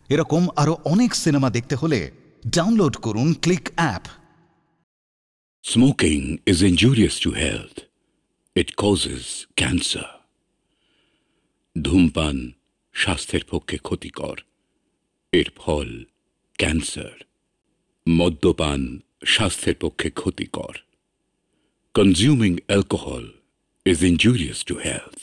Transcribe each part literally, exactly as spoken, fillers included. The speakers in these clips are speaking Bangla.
এরকম আরো অনেক সিনেমা দেখতে হলে ডাউনলোড করুন click app. Smoking is injurious to health. It causes cancer. ধূমপান স্বাস্থ্যের পক্ষে ক্ষতিকর, এর ফল ক্যান্সার। মদ্যপান স্বাস্থ্যের পক্ষে ক্ষতিকর। Consuming alcohol is injurious to health.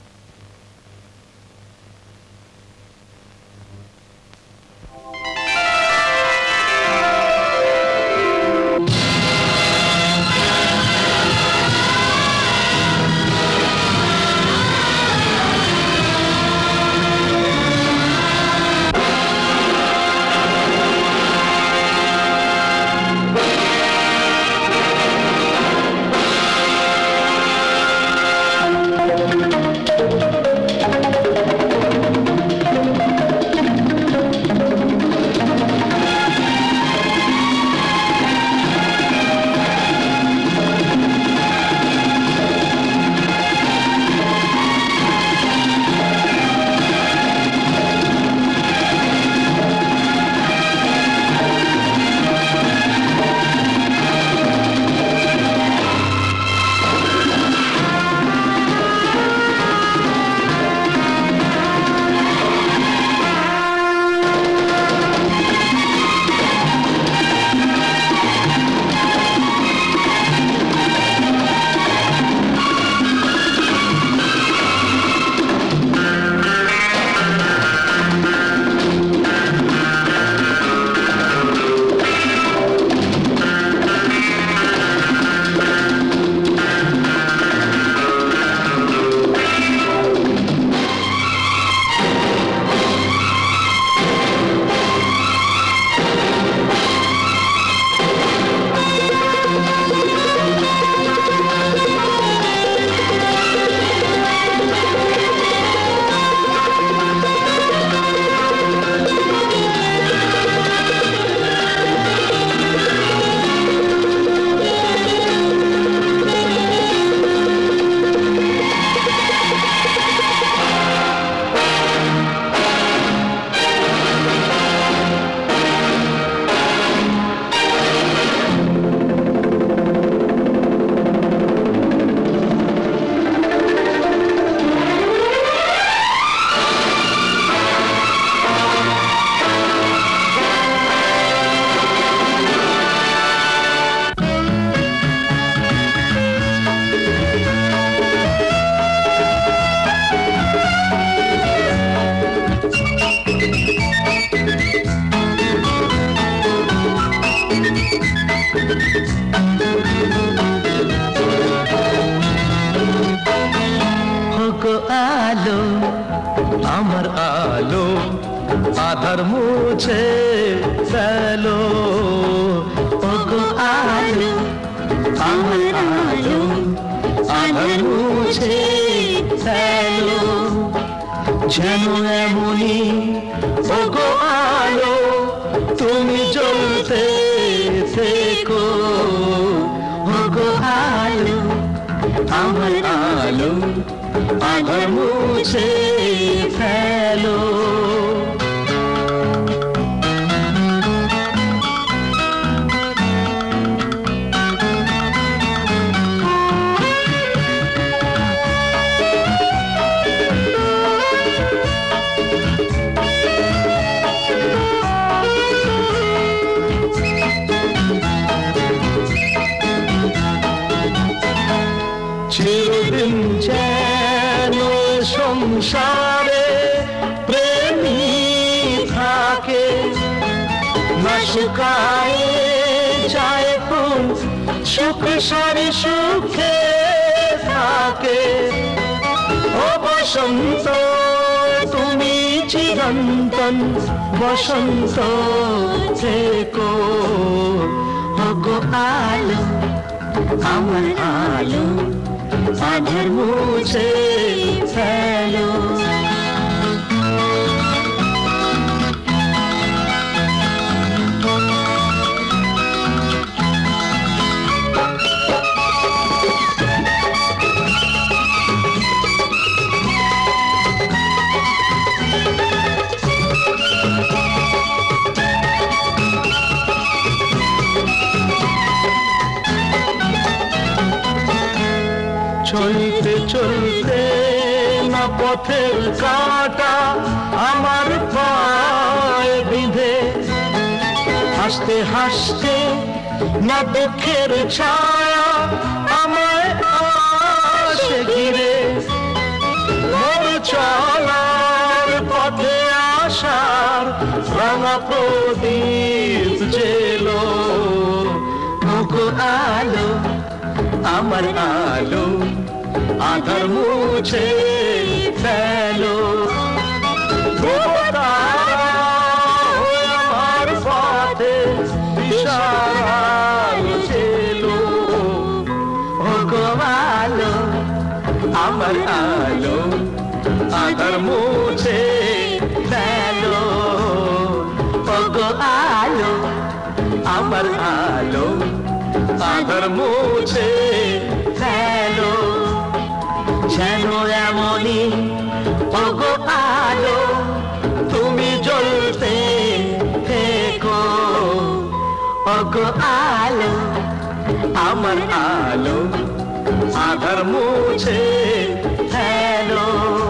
আলো আমার আলো আধার মুছে ফেলো, ওগো আলো আমার আলো আধার মুছে ফেলো, যেন এমনি ওগো আলো তুমি জ্বলতে থেকো, ওগো আলো আমার আলো আধার মুছে ফেলো। চিরদিন যেন সংসারে প্রেমী থাকে, না শুকায় যায় ফুল সুখ সারি সুখে থাকে, ও বসন্ত তুমি চিরন্তন বসন্ত থেকো, ওগো আলো আমার আলো আধার মুছে ফেলো। Thank you. চলতে চলতে না পথের কাঁটা আমার পায়ে বিঁধে, হাসতে হাসতে না দুঃখের ছায়া আমায় আসে ঘিরে, মোর চলার পথে আসার রাঙা প্রদীপ জেলো, ওগো আলো আমার আলো আধার মুছে ফেলো, আমার পথে বিশাল জেলো, ওগো আলো আমার আলো আধার মুছে ফেলো, ওগো আলো আমার আলো আধার মুছে ফেলো, যেন এমনই ওগো আলো তুমি জ্বলতে থেকো, ওগো আলো আমার আলো আধার মুছে ফেলো।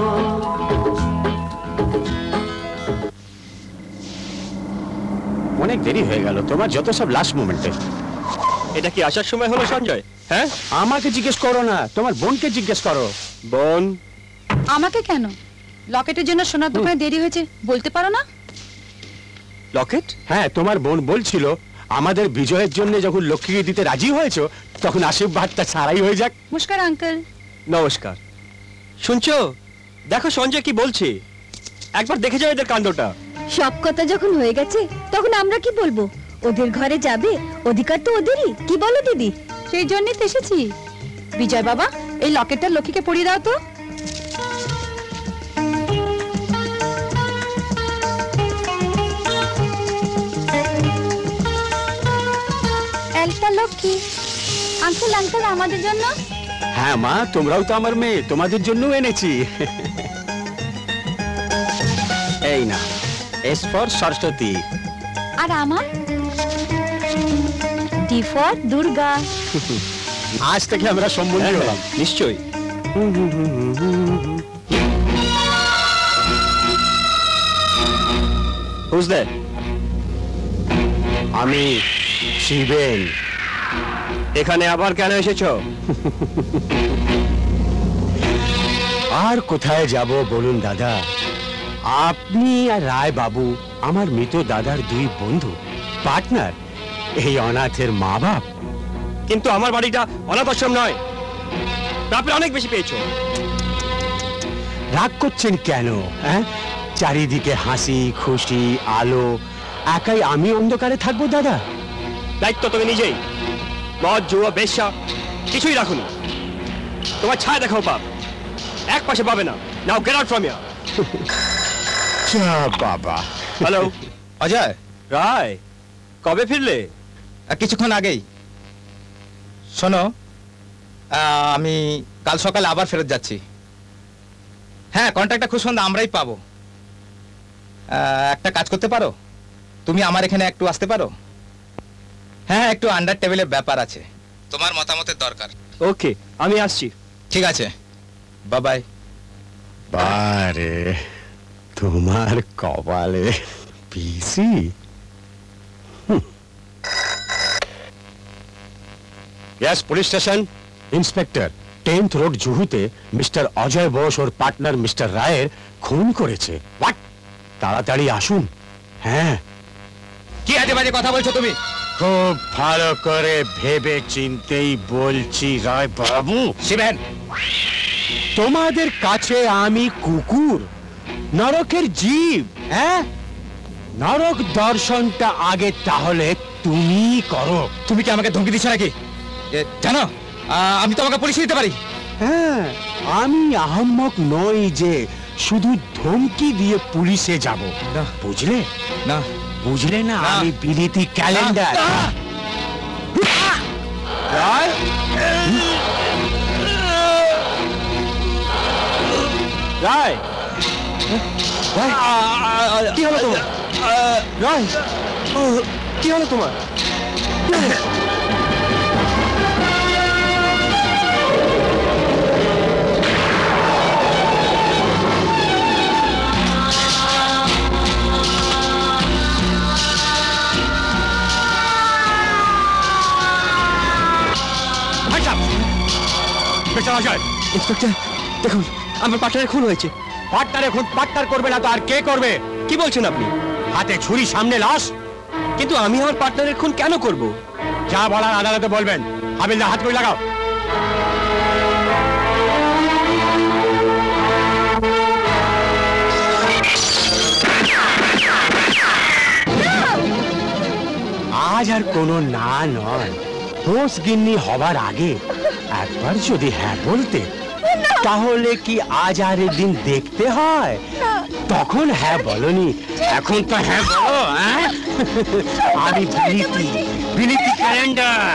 অনেক দেরি হয়ে গেল তোমার যত সব লাস্ট মোমেন্টে। এটা কি আসার সময় হলো সঞ্জয়? হ্যাঁ, আমাকে জিজ্ঞেস করো না, তোমার বোনকে জিজ্ঞেস করো। বোন? আমাকে কেন? লকেটের জন্য সোনার দোকানে দেরি হয়েছে বলতে পারো না? লকেট? হ্যাঁ, তোমার বোন বলছিল আমাদের বিজয়ের জন্য যখন লক্ষ্মীকে দিতে রাজি হয়েছো তখন আশীর্বাদটা ছাড়াই হয়ে যাক। নমস্কার আঙ্কেল। নমস্কার। শুনছো, দেখো সঞ্জয় কি বলছে, একবার দেখে যাও এদের কাণ্ডটা। সব কথা যখন হয়ে গেছে তখন আমরা কি বলবো? ওদের ঘরে যাবে, অধিকার তো ওদেরই, কি বলো দিদি? সেই জন্যই তো এসেছি। বিজয় বাবা, এই লকেটটা লক্ষ্মীকে পরিয়ে দাও তো। একটা লক্ষ্মী। আঙ্কেল আঙ্কেল আমাদের জন্য? হ্যাঁ মা, তোমরাও তো আমার মেয়ে, তোমাদের জন্য এনেছি। এই না, এস ফর সরস্বতী। আর আমার? D for Durga. আজ থেকে আমরা সম্বন্ধী হলাম। নিশ্চয়ই। Who's that? আমি শিবেন। এখানে আবার কেন এসেছো? আর কোথায় যাব বলুন দাদা? আপনি আর রায় বাবু আমার মৃত দাদার দুই বন্ধু, পার্টনার, এই অনাথের মা বাপ। কিন্তু আমার বাড়িটা অনাথ আশ্রম নয়, তারপরে অনেক বেশি পেয়েছো। রাগ করছেন কেন? হ্যাঁ, চারিদিকে হাসি খুশি আলো, একাই আমি অন্ধকারে থাকবো দাদা? দায়িত্ব তুমি নিজেই। মদ জুয়া বেশ্যা কিছুই রাখুনি। তোমার ছায়া দেখাও বাপ, এক পাশে পাবে না। Now get out from here. বাবা। হ্যালো অজয়। রায়, কবে ফিরলে? কিছুক্ষণ আগেই। শোনো, আমি কাল সকালে আবার ফেরত যাচ্ছি। হ্যাঁ, কন্ট্রাক্টটা খুব সুন্দর আমরাই পাবো। একটা কাজ করতে পারো, তুমি আমার এখানে একটু আসতে পারো? হ্যাঁ, একটু আন্ডার টেবিলের ব্যাপার আছে, তোমার মতামতের দরকার। ওকে, আমি আসছি। ঠিক আছে, বাই বাই। বারে তোমার কপালে পিসি। Yes, police station. Inspector, tenth road जुहुते मिस्टर अजय बोस और पार्टनर मिस्टर रायर खून করেছে। व्हाट? তাড়াতাড়ি আসুন। হ্যাঁ। কি আজে বাজে কথা বলছো তুমি? খুব ভালো করে ভেবে চিন্তেই বলছি রায় বাবু। শিবেন, তোমাদের কাছে আমি কুকুর, নরকের জীব। হ্যাঁ, নরক দর্শনটা আগে তাহলে তুমি করো। তুমি কি আমাকে ধমকি দিচ্ছ নাকি? জানো, আমি তো আমাকে পুলিশে দিতে পারি। হ্যাঁ, আমি আহম্মক নই যে শুধু ধমকি দিয়ে পুলিশে যাব। বুঝলে না? বুঝলে না, আমি বিলিতি ক্যালেন্ডার। রায়, রায়, কি হলো তোমার? রায়, কি হলো তোমার? ইন্সপেক্টর আশায়, ইন্সপেক্টর দেখুন আমার পার্টনারের খুন হয়েছে। পার্টনারে খুন পার্টনার করবে না তো আর কে করবে? কি বলছেন আপনি? হাতে ছুরি, সামনে লাশ। কিন্তু আমি আমার পার্টনারের খুন কেন করব? যা বলার আদালতে বলবেন। হাবিলদার হাত করে লাগাও। আজ আর কোনো না নয়, হোস গিন্নি হবার আগে একবার যদি হ্যাঁ বলতে, তাহলে কি আজ আর দিন দেখতে হয়? তখন হ্যাঁ বলনি, এখন তো হ্যাঁ বলো। হ্যাঁ, আমি বিলিতি বিলিতি ক্যালেন্ডার।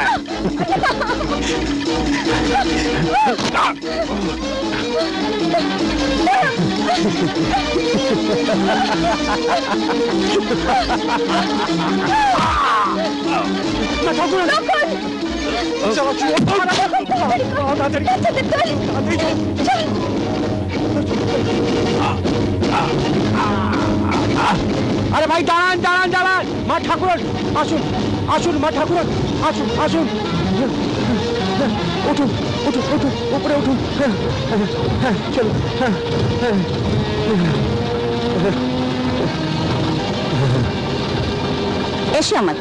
আরে ভাই দাঁড়ান দাঁড়ান দাঁড়ান, মা ঠাকুরন আসুন আসুন, মা ঠাকুরন আসুন আসুন, উঠুন উঠুন উঠুন, উপরে উঠুন। চলো। এসো আমার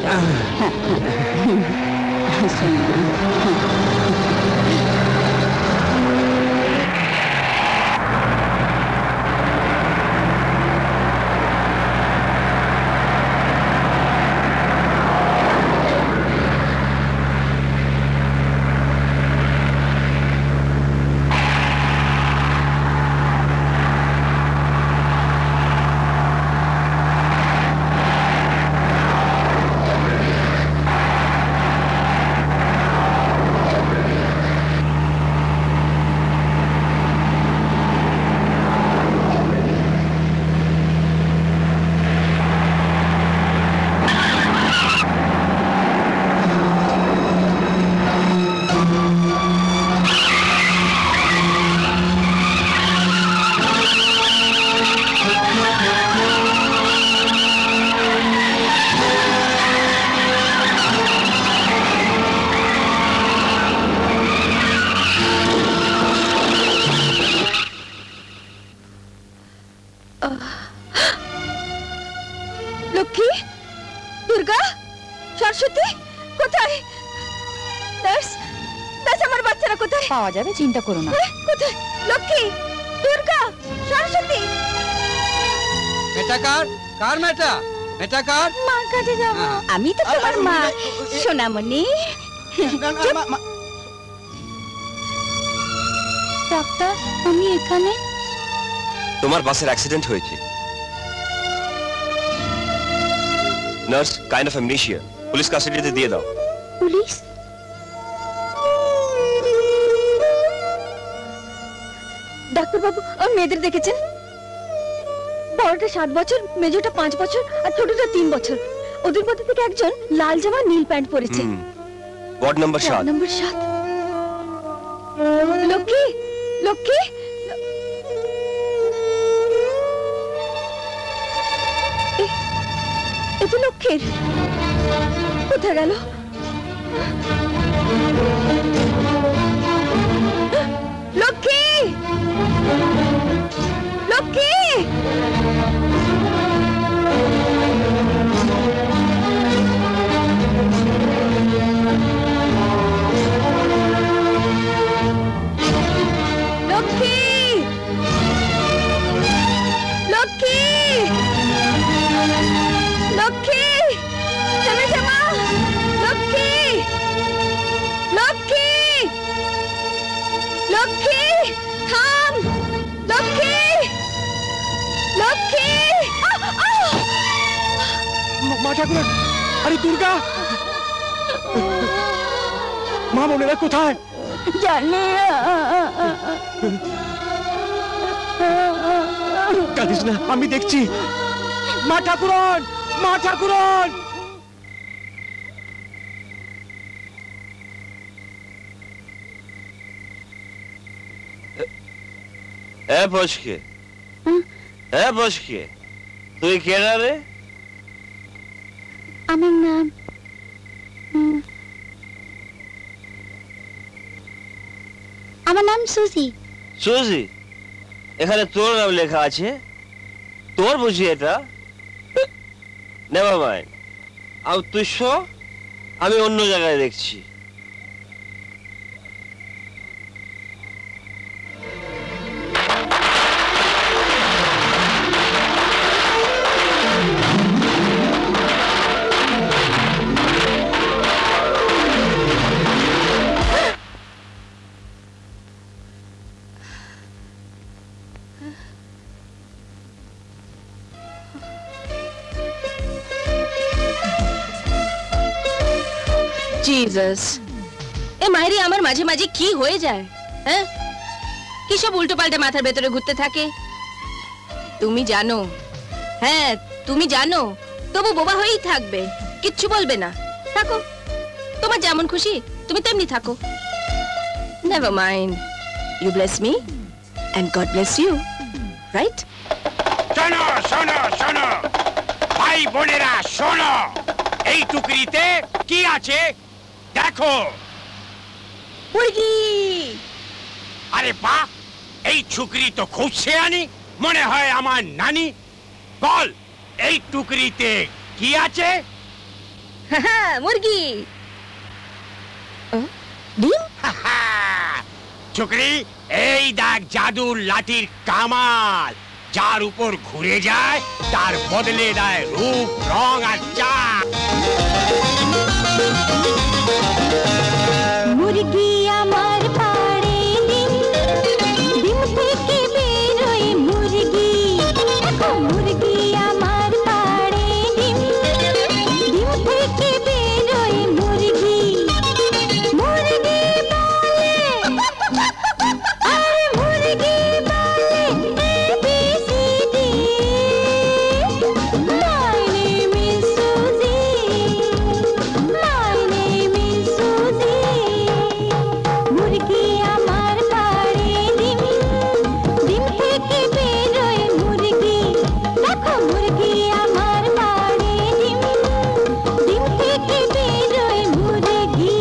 লক্ষ্মী, দুর্গা, সরস্বতী কোথায়? দাস দাস, আমার বাচ্চারা কোথায়? পাওয়া যাবে, চিন্তা করো না। কোথায়? লক্ষ্মী, দুর্গা, সরস্বতী। এটা কার কার মেটা? এটা কার? মার কাছে যাব। আমি তো তোমার মা, সোনামণি। ডাক্তার, আমি এখানে। তোমার বাসের অ্যাক্সিডেন্ট হয়েছে। Nurse, kind of amnesia, police কাস্টাডিতে দিয়ে দাও। পুলিশ? ডাক্তার বাবু, আমার মেয়েদের দেখেছেন? বড়টা সাত বছর, মেজোটা পাঁচ বছর, আর ছোটটা তিন বছর। ওদের মধ্যে থেকে একজন লাল জামা নীল প্যান্ট পরেছে। ওয়ার্ড নাম্বার সাত। নাম্বার সাত। লক্ষ্মী, লক্ষ্মী, এ তো লক্ষ্মীর। কোথায় গেল? লক্ষ্মী, লক্ষ্মী, লক্ষ্মী, লক্ষ্মী, লক্ষ্মী, থেমেছে মা। লক্ষ্মী, লক্ষ্মী, লক্ষ্মী, থাম। লক্ষ্মী, লক্ষ্মী। মা ঠাকুরন, আরে দুর্গা, মা বোনেরা কোথায়? জানি কাঁদিস না, আমি দেখছি। মা ঠাকুরন, মা ঠাকুরন। এ বসকে, এ বসকে, তুই কেনা রে? আমার নাম আমার নাম সুজি। সুজি, এখানে তোর নাম লেখা আছে, তোর বুঝি এটা? নেভার মাইন্ড, আর তুই শো, আমি অন্য জায়গায় দেখছি। জিসাস, এ মাইরি আমার মাঝে মাঝে কি হয়ে যায়? হ্যাঁ, কি সব উল্টো পাল্টে মাথার ভেতরে ঘুরতে থাকে। তুমি জানো, হ্যাঁ তুমি জানো, তবু বোবা হয়েই থাকবে, কিচ্ছু বলবে না। থাকো, তোমার যেমন খুশি তুমি তেমনি থাকো। Never mind, you bless me and God bless you, right? শোনো শোনো শোনো ভাই বোনেরা, শোনো, এই টুকরিতে কি আছে দেখো। মুরগি। আরে বাহ, এই টুকরি তো খুব শেয়ানি, মনে হয় আমার নানি। বল, এই টুকরিতে কি আছে? মুরগি। ডিম? টুকরি, এই দেখ জাদুর লাঠির কামাল, যার উপর ঘুরে যায় তার বদলে দেয় রূপ, রং আর চাল। মুরগি আমার পাড়ে ডিম, ডিম থেকে বেরোয় মুরগি। দেখো মুরগি আমার পাড়ে ডিম, ডিম থেকে বেরোয় মুরগি। মুরগি বলে, আরে মুরগি বলে A B C D. My name is Suzy, my name is Suzy। মুরগি আমার পাড়ে ডিম, ডিম থেকে বেরোয় মুরগি। দেখো মুরগি আমার পাড়ে ডিম, ডিম থেকে বেরোয় মুরগি।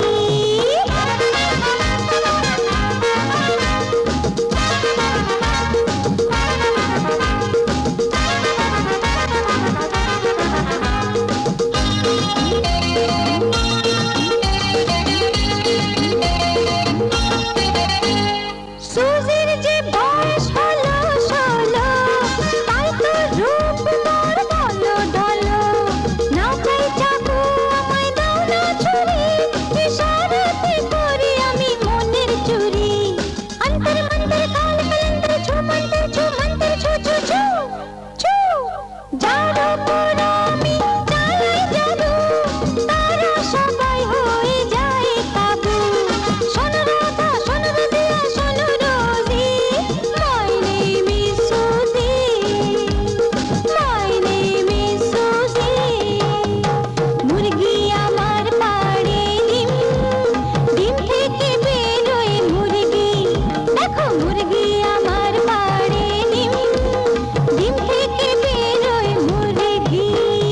সুজির যে বয়স হলো ষোলো, তাই তো রূপ মোর বলো ঢলো। নাও খাই চাকু, আমায় দাও না ছুরি, ইশারাতে করি আমি মনের চুরি। অন্তর মন্তর কাল কলন্তর ছু মন্তর ছু মন্তর ছু ছু ছু ছু। জাদু পুরামি চালাই জাদু, তারা সবাই হয়ে যায় কাবু। শোনো রাধা, শোনো রোজিয়া, শোনো রোজি। My name is Suzy, my name is Suzy। মুরগি আমার পাড়ে ডিম, ডিম থেকে বেরোয় মুরগি। দেখো মুরগি আমার পাড়ে ডিম, ডিম থেকে বেরোয় মুরগি।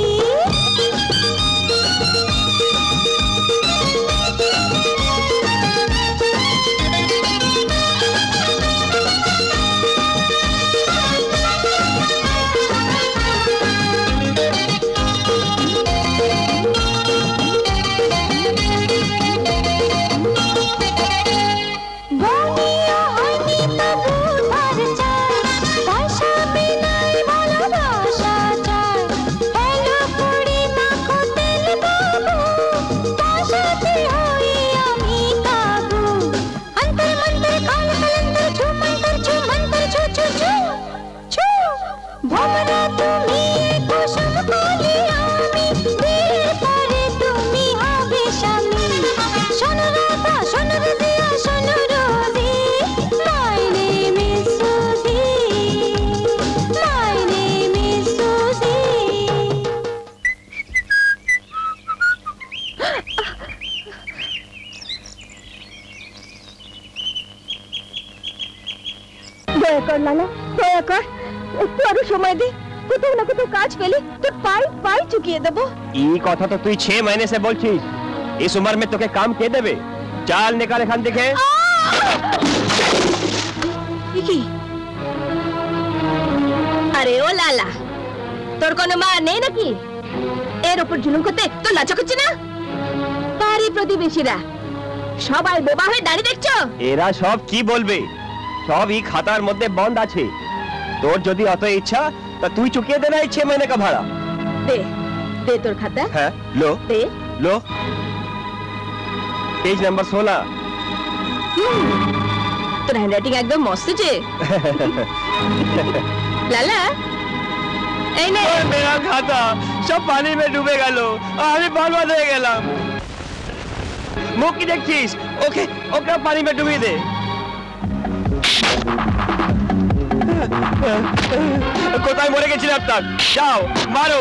বনিয়া হয়নি তবু ধার চাই, পয়সা বিনাই ভালোবাসা চাই। হ্যালো পুরি মাখো তেল বাবু, পয়সাতে হই আমি কাবু। অন্তর মন্তর কাল কলন্তর ছু মন্তর ছু মন্তর ছু ছু ছু ছু। ভোমরা তুমি কুসুম কলি আমি, বিয়ের পরে তুমি হবে স্বামী। শোনো রাধা, শোনো রোজিয়া, শোনো রোজি। My name is Suzy, my name is Suzy। দয়া কর লালা, দয়া কর, একটু আরো সময় দে। কোথাও না কোথাও কাজ পেলে তোর পাই পাই চুকিয়ে দেবো। এই কথা তো তুই छह महीने से बोलছিস। इस उम्र में তোকে কাম কে দেবে? চাল নিকাল এখান থেকে। কোনো মা নেই নাকি? এর উপর জুলুম করতে তো লজ্জা করছে না? পারি প্রতিবেশীরা সবাই বোবা হয়ে দাঁড়িয়ে দেখছো। এরা সব কি বলবে? সবই খাতার মধ্যে বন্ধ আছে। তোর যদি অত ইচ্ছা তা তুই চুকিয়ে দে না এই ছ মहीने का भाड़ा। দে দে তোর খাতা। হ্যাঁ লো দে লো। পেজ নাম্বার सोलह। তোর হ্যান্ডরাইটিং একদম মস্ত যে। লালা এই নে। मेरा खाता सब पानी में डूबे গেল। আমি বরবাদ হয়ে গেলাম। মুখ কি দেখছিস? ওকে ওকে পানি में ডুবিয়ে দে। কোথায় মরে গেছিল আপনার? যাও মারো।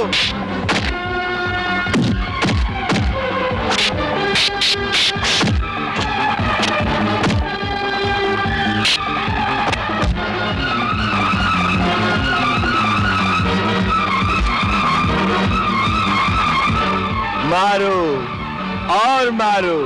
मारो और मारो।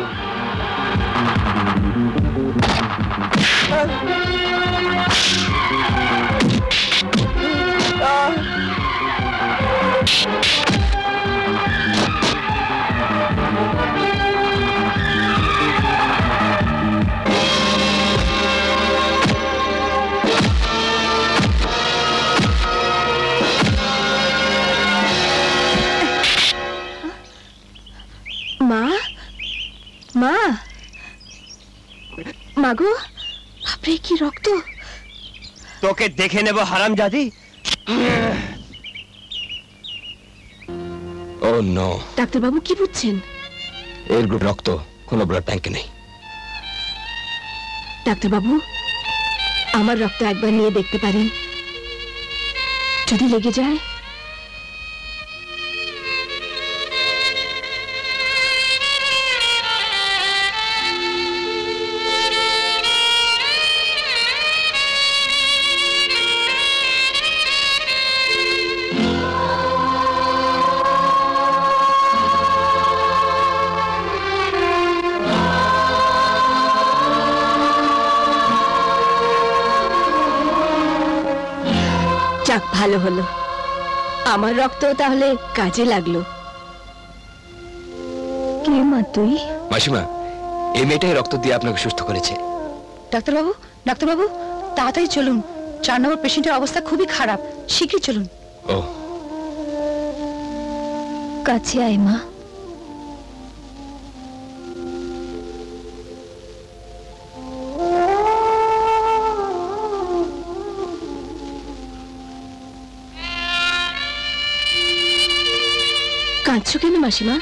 মা মা মাগো বাপরে কি রক্ত। তোকে দেখে নেব হারামজাদি। ও নো। ডাক্তার বাবু কি বুঝছেন? এর গ্রুপ রক্ত কোনো ব্লাড ব্যাংকে নেই। ডাক্তার বাবু আমার রক্ত একবার নিয়ে দেখতে পারেন? যদি লেগে যায়? যাক ভালো হলো, আমার রক্ত তাহলে কাজে লাগলো। কে মা তুই? মাসিমা এই মেয়েটাই রক্ত দিয়ে আপনাকে সুস্থ করেছে। ডাক্তারবাবু ডাক্তারবাবু তাড়াতাড়ি চলুন, চার নম্বর পেশেন্টের অবস্থা খুবই খারাপ, শীঘ্রই চলুন। ও কাছে আয় মা। কাঁদছো কেন মাসিমা?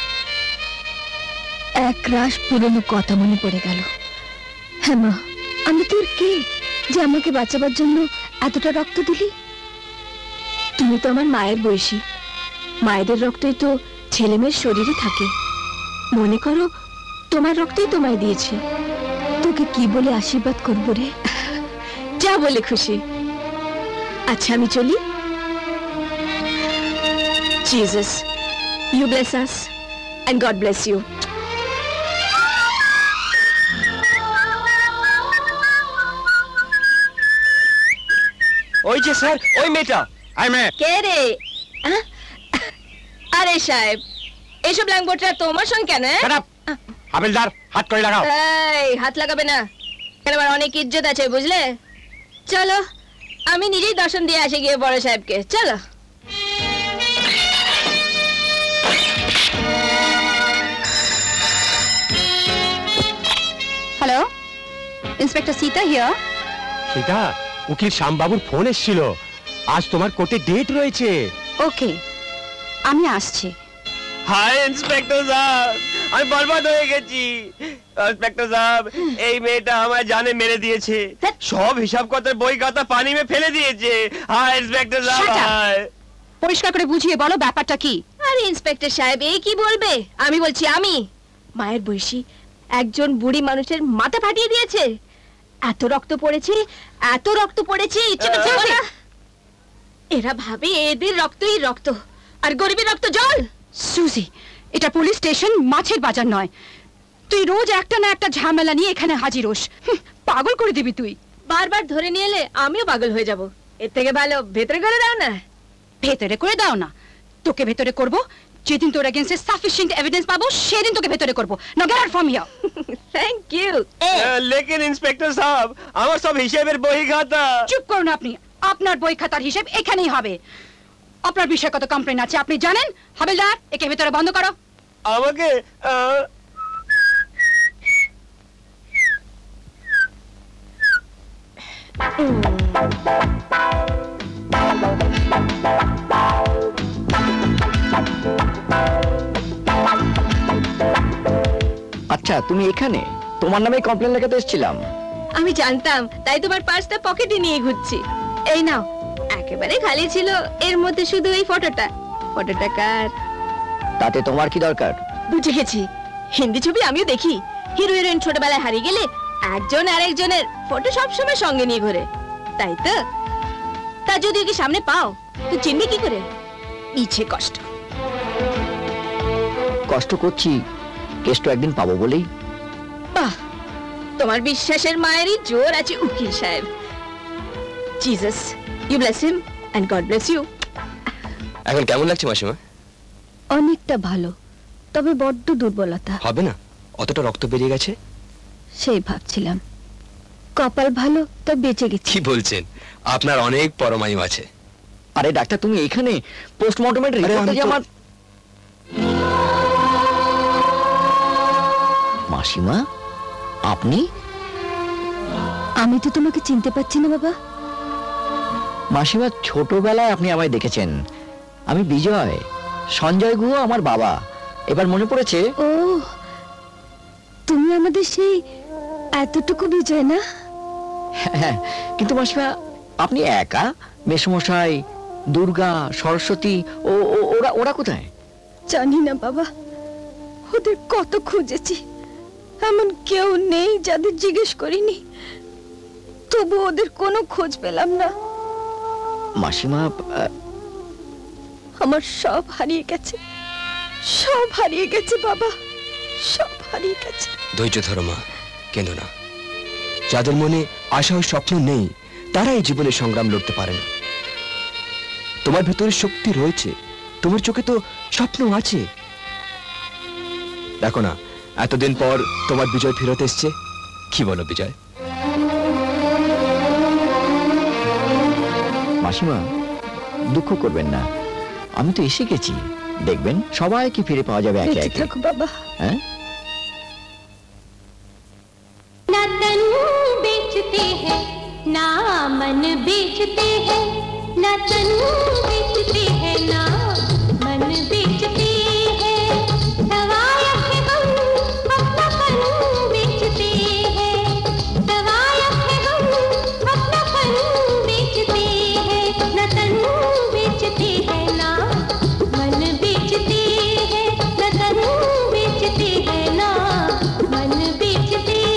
এক রাশ পুরনো কথা মনে পড়ে গেল। হ্যাঁ মা, আমি তোর কে যে আমাকে বাঁচাবার জন্য এতটা রক্ত দিলি? তুমি তো আমার মায়ের বয়সী, মায়েদের রক্তই তো ছেলে মেয়ের শরীরে থাকে। মনে করো তোমার রক্তই তোমায় দিয়েছি। তোকে কি বলে আশীর্বাদ করবো রে? যা বলে খুশি। আচ্ছা আমি চলি। Jesus, you bless us and God bless you. ওই যে স্যার, ওই মেয়েটা। আই মে কে রে? আহ? আরে সাহেব, এসব ল্যাংবোটরা তোমার সঙ্গে কেন? হাবিলদার হাত করে লাগাও। এই হাত লাগাবে না, কেন আমার অনেক ইজ্জত আছে বুঝলে। চলো আমি নিজেই দর্শন দিয়ে আসি গিয়ে বড় সাহেবকে। চলো। Hello, inspector Sita here. Sita, উকিল শ্যামবাবুর ফোন এসেছিল, আজ তোমার কোর্টে ডেট রয়েছে। ওকে, আমি আসছি। হাই ইন্সপেক্টর সাহেব, আমি বরবাদ হয়ে গেছি। ইন্সপেক্টর সাহেব, এই মেয়েটা আমায় জানে মেরে দিয়েছে, সব হিসাব করতে বই খাতা পানি মে ফেলে দিয়েছে। হাই ইন্সপেক্টর সাহেব, হাই। পরিষ্কার করে বুঝিয়ে বলো ব্যাপারটা কি। আরে ইন্সপেক্টর সাহেব, এই কি বলবে? আমি বলছি, আমি মায়ের বয়সী একজন বুড়ি মানুষের মাথা ফাটিয়ে দিয়েছে। এত রক্ত পড়েছে, এত রক্ত পড়েছে, ইচ্ছে করছে না। এরা ভাবে এদের রক্তই রক্ত আর গরিবের রক্ত জল। সুজি, এটা পুলিশ স্টেশন, মাছের বাজার নয়। তুই রোজ একটা না একটা ঝামেলা নিয়ে এখানে হাজির হোস, পাগল করে দিবি তুই। বারবার ধরে নিয়ে এলে আমিও পাগল হয়ে যাব। এর থেকে ভালো ভেতরে করে দাও না। ভেতরে করে দাও না, তোকে ভেতরে করব যেদিন তোর এগেইনস্টে সাফিশিয়েন্ট এভিডেন্স পাবো সেদিন তোকে ভেতরে করব now get out from here thank you लेकिन इंस्पेक्टर साहब আমার সব হিসাবের বই খাতা চুপ করুন আপনি আপনার বই খাতার হিসাব এখানেই হবে আপনার বিষয়ে কত কমপ্লেইন আছে আপনি জানেন হাবিলদার একে ভেতরে বন্ধ করো আমাকে আহ, আচ্ছা তুমি এখানে তোমার নামে কমপ্লেন লেখাতে এসেছিলাম আমি জানতাম তাই তোমার পার্সটা পকেটে নিয়ে ঘুরছি এই নাও একেবারে খালি ছিল এর মধ্যে শুধু এই ফটোটা ফটোটা কার তাতে তোমার কি দরকার বুঝে গেছি হিন্দি ছবি আমিও দেখি হিরো হিরোইন ছোটবেলায় হারিয়ে গেলে একজন আরেকজনের ফটো সবসময় সঙ্গে নিয়ে ঘোরে তাই তো তা যদি ওকে সামনে পাও তো চিনবে কি করে ইচ্ছে কষ্ট কষ্ট করছি কেষ্ট একদিন পাবো বলেই বাহ তোমার বিশ্বাসের মায়েরই জোর আছে উকিল সাহেব Jesus you bless him and God bless you এখন কেমন লাগছে মাসিমা অনেকটা ভালো তবে বড্ড দুর্বলতা হবে না অতটা রক্ত বেরিয়ে গেছে সেই ভাবছিলাম কপাল ভালো তো বেঁচে গেছি কি বলছেন আপনার অনেক পরমায়ু আছে আরে ডাক্তার তুমি এখানে পোস্টমর্টমের রিপোর্টটা যে আমার মাসিমা আপনি আমি তো তোমাকে চিনতে পারছি না বাবা মাসিমা ছোটবেলায় আপনি আমায় দেখেছেন আমি বিজয় সঞ্জয় গুহ আমার বাবা এবার মনে পড়েছে ও তুমি আমাদের সেই এতটুকু বিজয় না হ্যাঁ কিন্তু মাসিমা আপনি একা মেসমশাই দুর্গা সরস্বতী ও ও- ওরা ওরা কোথায় জানি না বাবা ওদের কত খুঁজেছি এমন কেউ নেই যাদের জিজ্ঞেস করিনি তবু ওদের কোনো খোঁজ পেলাম না মাসিমা আহ, আমার সব হারিয়ে গেছে সব হারিয়ে গেছে বাবা সব হারিয়ে গেছে ধৈর্য ধরো মা কেঁদো না যাদের মনে আশা ও স্বপ্ন নেই তারা এই জীবনে সংগ্রাম লড়তে পারে না তোমার ভেতরে শক্তি রয়েছে তোমার চোখে তো স্বপ্ন আছে দেখো না এতদিন পর তোমার বিজয় ফেরত এসছে কি বলো বিজয় মাসিমা দুঃখ করবেন না আমি তো এসে গেছি দেখবেন সবাইকে ফিরে পাওয়া যাবে একে বেঁচে একে থাকো বাবা হ্যাঁ ना तन बेचते हैं ना मन बेचते हैं ना तन बेचते हैं ना मन बेचते हैं सवायक हम अपनापन बेचते हैं सवायक हम अपनापन बेचते हैं ना तन बेचते हैं ना मन बेचते हैं ना तन बेचते हैं ना मन बेचते हैं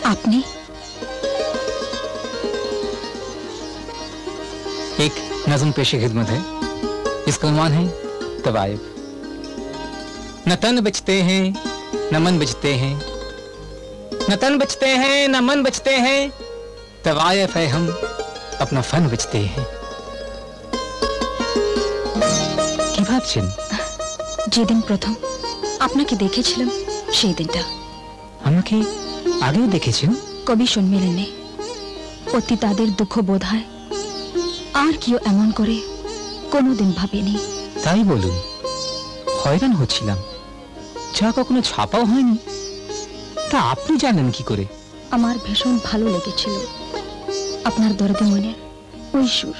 आपने? एक नज़म पेशे खिदमत है, इसका उन्वान है तवायफ। न तन बचते हैं न मन बचते हैं, न तन बचते हैं न मन बचते हैं, तवायफ है हम अपना फन बचते हैं। কি ভাবছেন? যেদিন প্রথম আপনাকে দেখেছিলাম সেই দিনটা। আমাকে আগেও দেখেছেন? কবি সম্মেলনে অতি তাদের দুঃখ বোধ হয়, আর কেউ এমন করে কোনোদিন ভাবেনি। তাই বলুন, হয়রান হচ্ছিলাম, যা কখনো ছাপাও হয়নি, তা আপনি জানেন কি করে? আমার ভীষণ ভালো লেগেছিল আপনার দরদে মনের ওই সুর,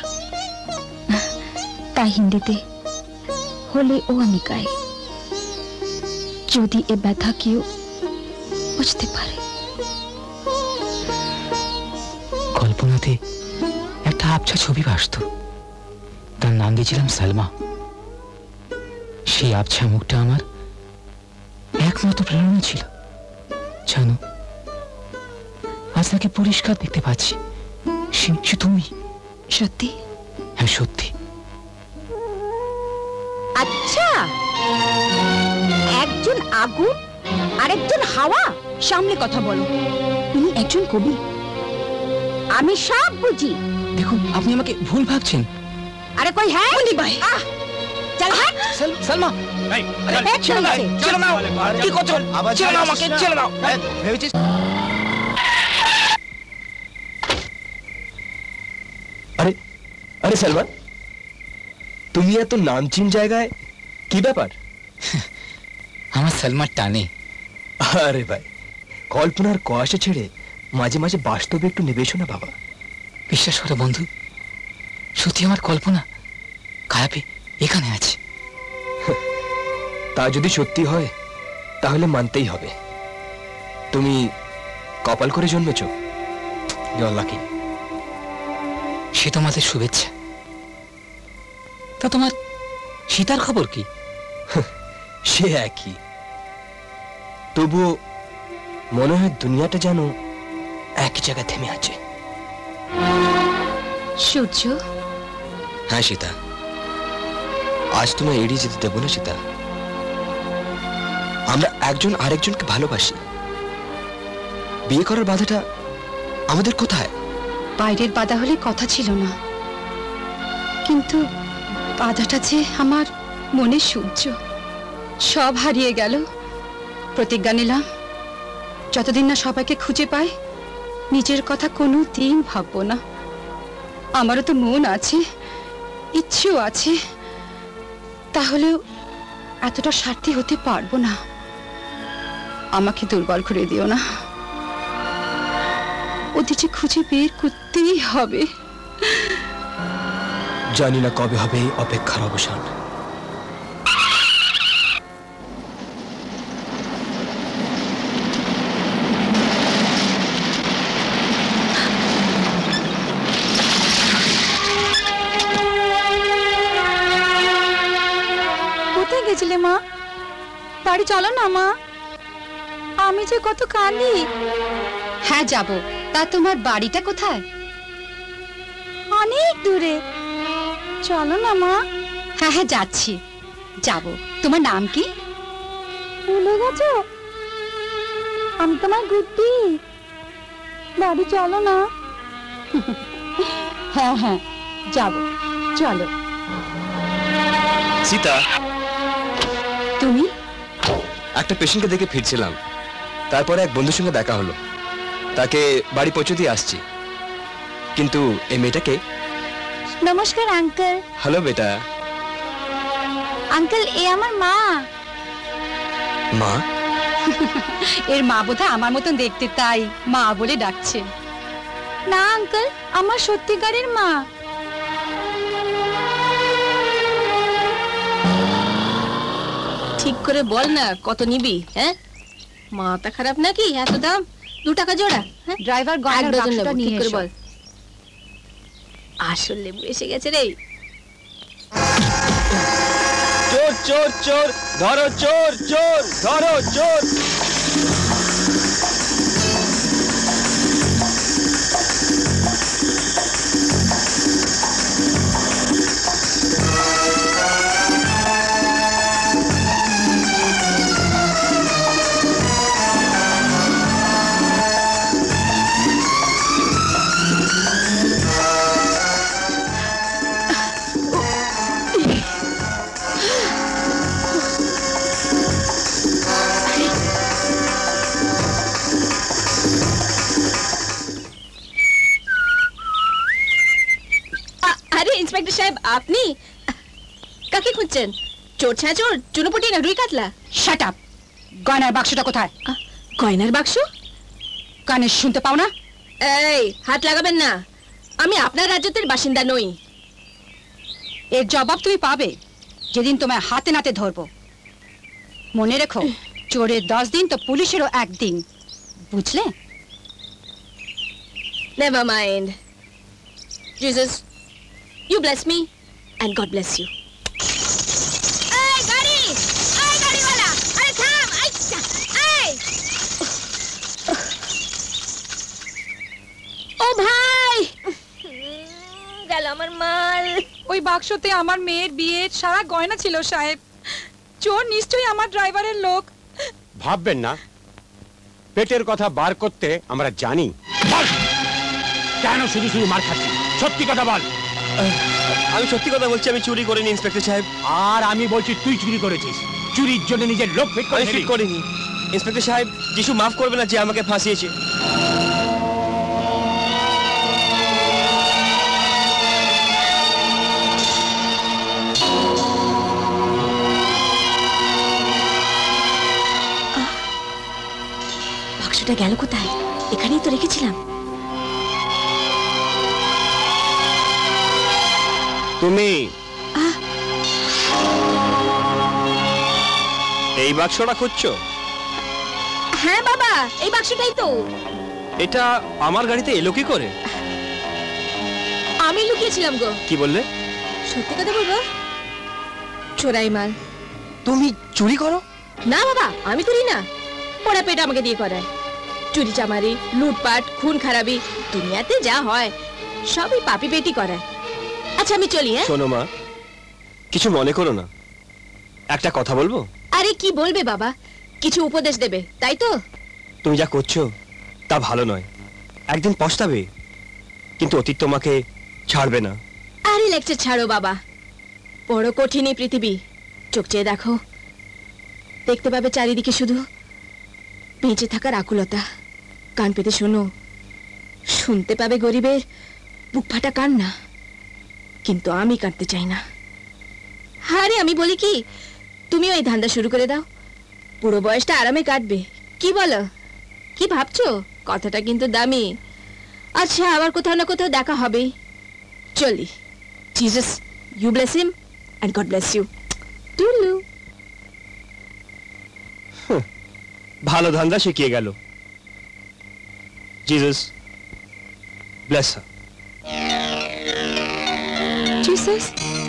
তাই হিন্দিতে হলে ও আমি গাই, যদি এ ব্যথা কেউ বুঝতে পারে। কল্পনাতে একটা আবছা ছবি ভাসত, তার নাম দিয়েছিলাম সালমা। সেই আবছা মুখটা আমার একমাত্র প্রেরণা ছিল। জানো, আজ তাকে পরিষ্কার দেখতে পাচ্ছি, সে তুমি। সত্যি? হ্যাঁ সত্যি। আচ্ছা, একজন আগুন আর একজন হাওয়া, সামনে কথা বলো। তুমি একজন কবি, আমি সব বুঝি। দেখুন, আপনি আমাকে ভুল ভাবছেন। আরে কই হ্যাঁ মুনি ভাই, চল হাট। সালমা, আরে ছেড়ে দাও, ছেড়ে দাও, কি করছো? ছেড়ে দাও আমাকে, ছেড়ে দাও। ভেবেছিস আরে আরে সালমা, তুমি এত নামচিন জায়গায়, কি ব্যাপার? আমার সালমার টানে। আরে ভাই, কল্পনার কয়াসে ছেড়ে মাঝে মাঝে বাস্তবে একটু নিবেশো না বাবা। বিশ্বাস করো বন্ধু, সত্যি আমার কল্পনা খারাপে এখানে আছে। তা যদি সত্যি হয় তাহলে মানতেই হবে, তুমি কপাল করে জন্মেছ। You R lucky. সে তোমাদের শুভেচ্ছা। তা তোমার সীতার খবর কি? সে একই, তবুও মনে হয় দুনিয়াটা যেন একই জায়গায় থেমে আছে। সূর্য। হ্যাঁ সীতা, আজ তোমায় এড়িয়ে যেতে দেবো না সীতা। আমরা একজন আরেকজনকে ভালোবাসি, বিয়ে করার বাধাটা আমাদের কোথায়? বাইরের বাধা হলে কথা ছিল না, কিন্তু বাধাটা যে আমার মনে। সূর্য, সব হারিয়ে গেল। প্রতিজ্ঞা নিলাম, যতদিন না সবাইকে খুঁজে পাই নিজের কথা কোনো দিন ভাববো না। আমারও তো মন আছে, ইচ্ছেও আছে, তাহলেও এতটা স্বার্থী হতে পারবো না। আমাকে দুর্বল করে দিও না, ওদের যে খুঁজে বের করতেই হবে। জানি না কবে হবে এই অপেক্ষার অবসান। কোথায় গেছিলে মা? বাড়ি চলো না মা, আমি যে কত কাঁদি। হ্যাঁ যাব, তা তোমার বাড়িটা কোথায়? অনেক দূরে, চলো না মা। হ্যাঁ হ্যাঁ যাচ্ছি, যাব। তোমার নাম কি? ভুলে গেছো? আমি তোমার গুড্ডি। বাড়ি চলো না। হ্যাঁ হ্যাঁ যাব, চলো। সীতা, তুমি? একটা পেশেন্টকে দেখে ফিরছিলাম, তারপরে এক বন্ধুর সঙ্গে দেখা হলো, তাকে বাড়ি পৌঁছে দিয়ে আসছি। কিন্তু এই মেয়েটাকে। নমস্কার আঙ্কেল। হ্যালো বেটা। আঙ্কেল, এ আমার মা। মা? এর মা বোধহয় আমার মতন দেখতে, তাই মা বলে ডাকছে। না আঙ্কেল, আমার সত্যিকারের মা। ঠিক করে বল না, কত নিবি? হ্যাঁ, মাথা খারাপ নাকি? এত দাম? দু টাকা জোড়া। ড্রাইভার গয়নার বাক্সটা নিয়ে ঠিক করে বল। আসল লেবু এসে গেছে রে। চোর চোর চোর, ধরো চোর চোর, ধরো চোর। ইন্সপেক্টর সাহেব আপনি কাকে খুঁজছেন? চোর ছাঁচোর, চুনোপুটি না রুই কাতলা? Shut up. গয়নার বাক্সটা কোথায়? গয়নার বাক্স? কানে শুনতে পাও না? এই হাত লাগাবেন না, আমি আপনার রাজ্যের বাসিন্দা নই। এর জবাব তুমি পাবে যেদিন তোমায় হাতে নাতে ধরবো। মনে রেখো, চোরের দশ দিন তো পুলিশেরও একদিন, বুঝলে? Never mind. Jesus, you bless me and God bless you. Hey, গাড়ি! Hey, গাড়িওয়ালা! আরে থাম! আচ্ছা! এই! ও ভাই! গেল আমার মাল। ওই বাক্সতে আমার মেয়ের বিয়ের সারা গয়না ছিল সাহেব। চোর নিশ্চয়ই আমার ড্রাইভারের লোক। ভাববেন না, পেটের কথা বার করতে আমরা জানি। কেন শুধু শুধু মার খাচ্ছি? সত্যি কথা বল। আমি সত্যি কথা বলছি, আমি চুরি করিনি ইন্সপেক্টর সাহেব। আর আমি বলছি তুই চুরি করেছিস। চুরির জন্য নিজের লোক ফিট করে ফিট করিনি ইন্সপেক্টর সাহেব। যিশু মাফ করবে না যে আমাকে ফাঁসিয়েছে। বাক্সটা গেল কোথায়? এখানেই তো রেখেছিলাম। তুমি এই বাক্সটা খুঁজছো? হ্যাঁ বাবা, এই বাক্সটাই তো। এটা আমার গাড়িতে এলো কি করে? আমি লুকিয়েছিলাম গো। কি বললে? সত্যি কথা বলবো, চোরাই মাল। তুমি চুরি করো? না বাবা, আমি চুরি না, ওরা পেট আমাকে দিয়ে করায়। চুরি চামারি, লুটপাট, খুন খারাপি, দুনিয়াতে যা হয় সবই পাপি পেটি করায়। আচ্ছা আমি চলি। হ্যাঁ শোনো মা, কিছু মনে করো না, একটা কথা বলবো? আরে কি বলবে বাবা? কিছু উপদেশ দেবে তাই তো? তুমি যা করছো তা ভালো নয়, একদিন পস্তাবে, কিন্তু অতীত তোমাকে ছাড়বে না। আরে লেকচার ছাড়ো বাবা, বড় কঠিন এই পৃথিবী। চোখ চেয়ে দেখো, দেখতে পাবে চারিদিকে শুধু বেঁচে থাকার আকুলতা। কান পেতে শোনো, শুনতে পাবে গরিবের বুক ফাটা কান্না। কিন্তু আমি কাঁদতে চাই না। আরে আমি বলি কি, তুমি ওই ধান্দা শুরু করে দাও, পুরো বয়সটা আরামে কাটবে। কি বলো? কি ভাবছো? কথাটা কিন্তু দামি। আচ্ছা, আবার কোথাও না কোথাও দেখা হবে। চলি। Jesus, you bless him and God bless you. Tulu. ভালো ধান্দা শিখিয়ে গেল। জিসাস ব্লেস হার। জিসাস,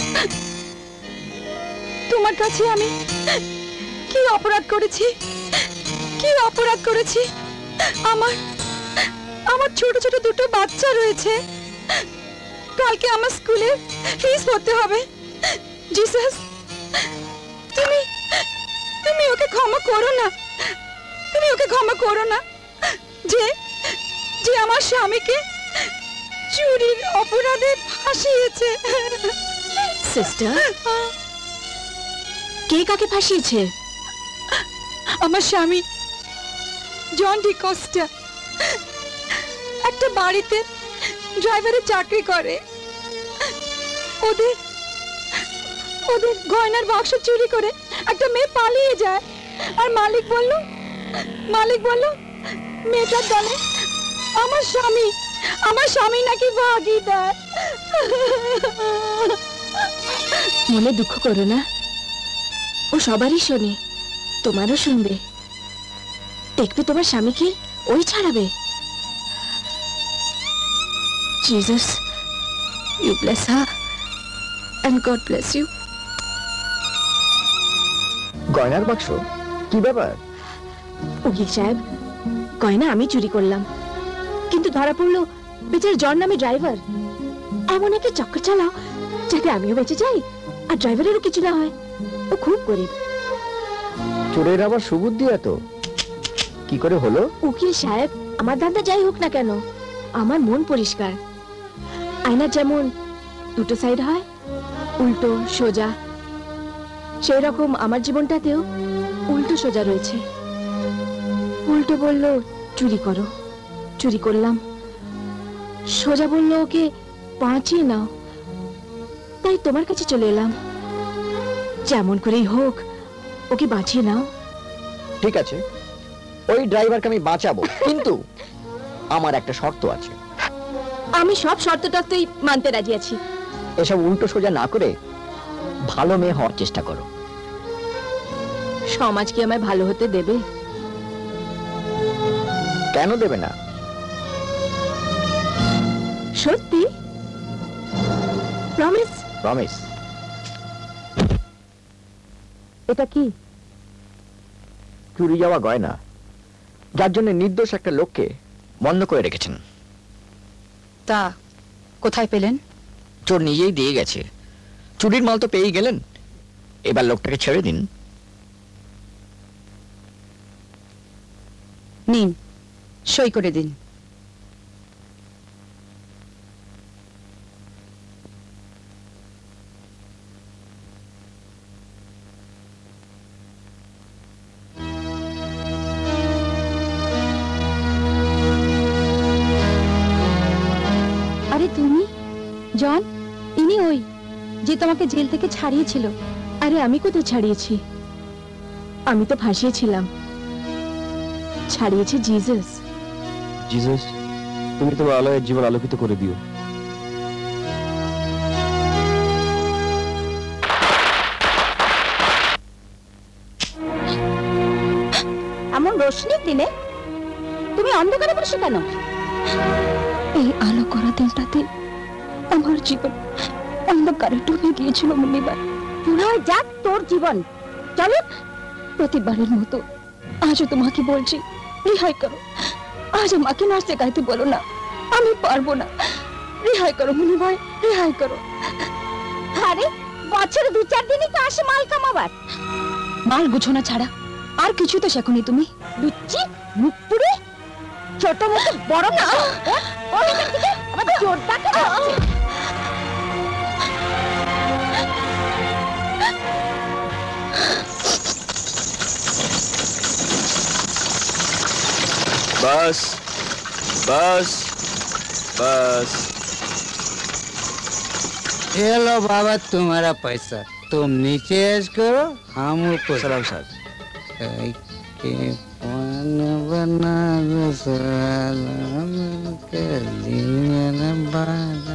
তোমার কাছে আমি কি অপরাধ করেছি? কি অপরাধ করেছি? আমার আমার ছোট ছোট দুটো বাচ্চা রয়েছে, কালকে আমার স্কুলে ফিস ভরতে হবে। জিসাস, তুমি তুমি ওকে ক্ষমা করো না, তুমি ওকে ক্ষমা করো না যে যে আমার স্বামীকে চুরির অপরাধে ফাঁসিয়েছে। সিস্টার, কে কাকে ফাঁসিয়েছে? আমার স্বামী জন ডিকোস্টা একটা বাড়িতে ড্রাইভারের চাকরি করে। ওদের ওদের গয়নার বাক্স চুরি করে একটা মেয়ে পালিয়ে যায়, আর মালিক বলল মালিক বলল মেয়েটার দলে আমার স্বামী আমার স্বামী নাকি ভাগিদার। মনে দুঃখ করো না, ও সবারই শোনে, তোমারও শুনবে। দেখবে তোমার স্বামীকে ওই ছাড়াবে। Jesus, you bless her and God bless you. গয়নার বাক্স কি ব্যাপার? উকিল সাহেব, গয়না আমি চুরি করলাম, কিন্তু ধরা পড়লো বেচার জন নামে ড্রাইভার। এমন একটা চক্কর চালাও যাতে আমিও বেঁচে যাই আর ড্রাইভারেরও কিছু না হয়। ও খুব গরিব। চোরের আবার সুবুদ্ধি এত কি করে হলো? উকিল সাহেব, আমার ধান্দা যাই হোক না কেন, আমার মন পরিষ্কার। আয়নার যেমন দুটো সাইড হয়, উল্টো সোজা, সেই রকম আমার জীবনটাতেও উল্টো সোজা রয়েছে। উল্টো বলল চুরি করো, চুরি করলাম। সোজা বলল ওকে বাঁচিয়ে নাও, তাই তোমার কাছে চলে এলাম। যেমন করেই হোক ওকে বাঁচিয়ে নাও। ঠিক আছে, ওই ড্রাইভারকে আমি বাঁচাবো, কিন্তু আমার একটা শর্ত আছে। আমি সব শর্তটা তুই মানতে রাজি আছি। এসব উল্টো সোজা না করে ভালো মেয়ে হওয়ার চেষ্টা করো। সমাজ কি আমায় ভালো হতে দেবে? কেন দেবে না? সত্যি? প্রমিস? প্রমিস। এটা কি? চুরি যাওয়া গয়না, যার জন্য নির্দোষ একটা লোককে বন্ধ করে রেখেছেন। তা কোথায় পেলেন? চোর নিজেই দিয়ে গেছে। চুরির মাল তো পেয়েই গেলেন, এবার লোকটাকে ছেড়ে দিন। নিন, সই করে দিন। আরে তুমি জন? ইনি ওই যে তোমাকে জেল থেকে ছাড়িয়েছিল। আরে আমি কোথায় ছাড়িয়েছি? আমি তো ফাঁসিয়েছিলাম। ছাড়িয়েছে জিসাস। জিসাস, তুমি তোমার আলোয় জীবন আলোকিত করে দিও। এমন রোশনির দিনে তুমি অন্ধকারে বসে কেন? এই আলো করা দিনটাতে আমার জীবন অন্ধকারে ডুবে গিয়েছিল মুন্নিবার। পুরো যাক তোর জীবন। চলো, প্রতিবারের মতো আজও তোমাকে বলছি, রেহাই করো। আজ আমাকে নাচতে গাইতে বলো না, আমি পারবো না। রেহাই করো মুনি ভাই, রেহাই করো। আরে বছরে দু চার দিনই তো আসে মাল কামাবার। মাল গুছানো ছাড়া আর কিছু তো শেখনি তুমি। লুচ্চি, মুখ পুড়ে, ছোট মতো বড় না। আমাদের জোরটা কেন? बस बस बस। ये लो बाबा तुम्हारा पैसा, तुम नीचे ऐश करो, हम ऊपर। सलाम सर। के पान बना दो सलाम के लिए न बाना।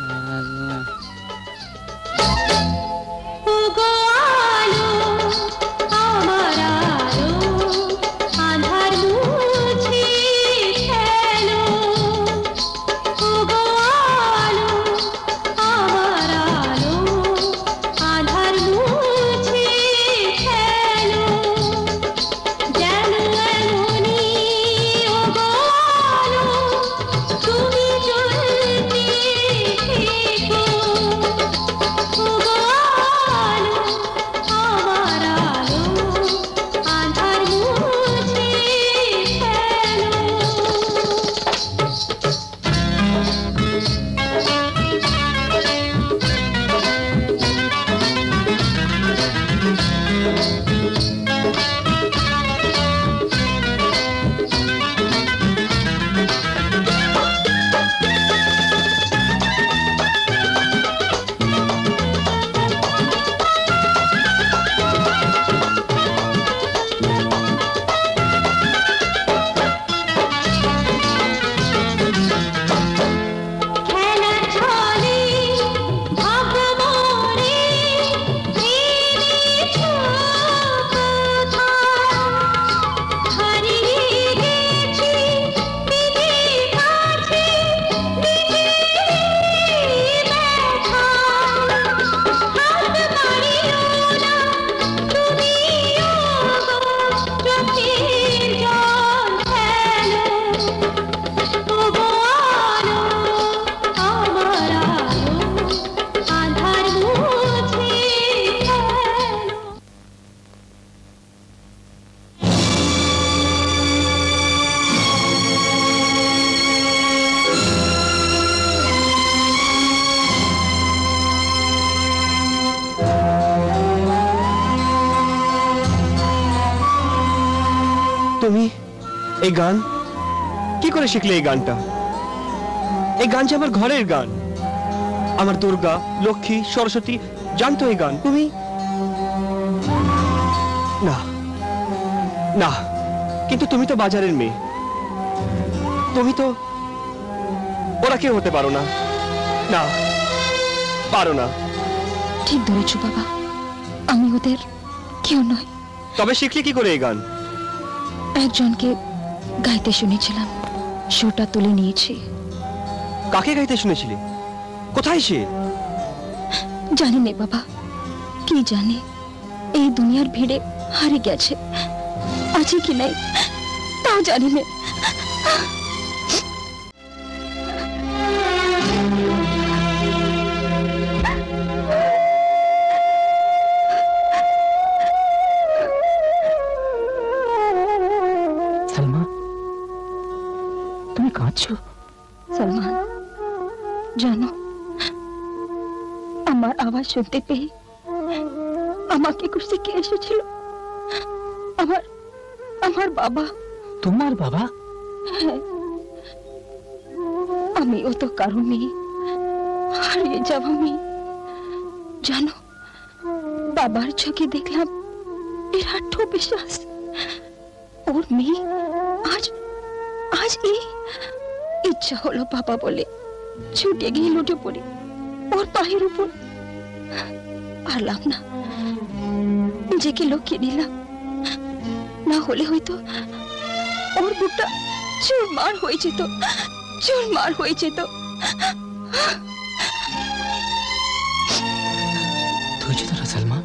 তুমি এই গান কি করে শিখলে? এই গানটা, এই গান যে আমার ঘরের গান। আমার দুর্গা, লক্ষ্মী, সরস্বতী জানতো এই গান। তুমি না না, কিন্তু তুমি তো বাজারের মেয়ে, তুমি তো ওরা কেউ হতে পারো না। না, পারো না। ঠিক ধরেছো বাবা, আমি ওদের কেউ নয়। তবে শিখলে কি করে এই গান? একজনকে গাইতে শুনেছিলাম, সুরটা তুলে নিয়েছি। কাকে গাইতে শুনেছিলি? কোথায় সে? জানি না বাবা, কি জানে এই দুনিয়ার ভিড়ে হারিয়ে গেছে, আছে কি নাই তাও জানি না। সালমা, তুমি কাঁদছো? সলমান, জানো আমার আওয়াজ শুনতে পেয়ে আমাকে খুঁজতে কে এসেছিল? আমার আমার বাবা। তোমার বাবা? হ্যাঁ, আমিও তো কারো মেয়ে, হারিয়ে যাওয়া মেয়ে। জানো, বাবার চোখে দেখলাম বিরাট বিশ্বাস। ওর মেয়ে আজ আজ এই ইচ্ছা হলো বাবা বলে ছুটে গিয়ে লুটে পড়ি ওর পায়ের উপর। পারলাম না, নিজেকে লক্ষ্যে নিলাম, না হলে হয়তো ওর বুকটা চুরমার হয়ে যেত, চুরমার হয়ে যেত। ধৈর্য ধরো সালমা,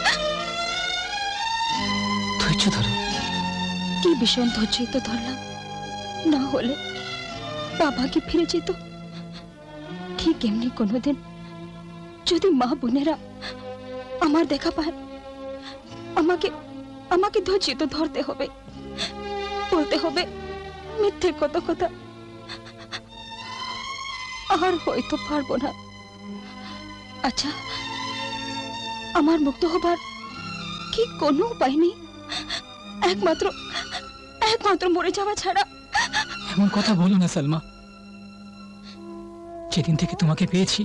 ধৈর্য ধরো। কি ভীষণ ধৈর্যই তো ধরলাম, না হলে বাবাকে ফিরে যেত। ঠিক এমনি কোনোদিন যদি মা বোনেরা আমার দেখা পায়, আমাকে আমাকে ধৈর্য তো ধরতে হবে, বলতে হবে মিথ্যে কত কথা। আর হয়তো পারবো না। আচ্ছা, আমার মুক্ত হবার কি কোনো উপায় নেই? একমাত্র একমাত্র মরে যাওয়া ছাড়া। এমন কথা বলো না সালমা, যেদিন থেকে তোমাকে পেয়েছি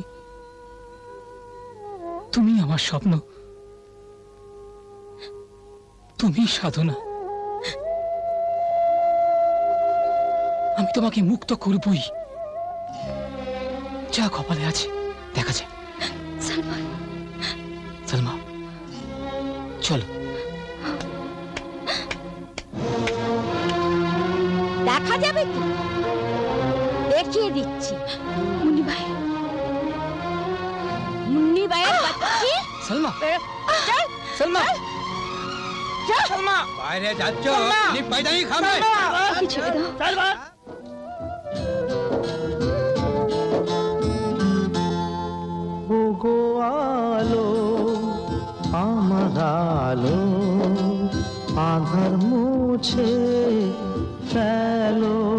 তুমি আমার স্বপ্ন, তুমি সাধনা। আমি তোমাকে মুক্ত করবই, যা কপালে আছে দেখা যায়। সালমান, সালমা চলো। দেখা যাবে তো, দেখিয়ে দিচ্ছি। মুন্নি ভাই, মুন্নি ভাইয়ের বাচ্চি। সালমা, চল সালমা, চল সালমা, বাইরে যাচ্ছ নি পায়দানি খাবে। কিছু দাও সালমা। ওগো আলো, আমার আলো, আধার মুছে ফেলো।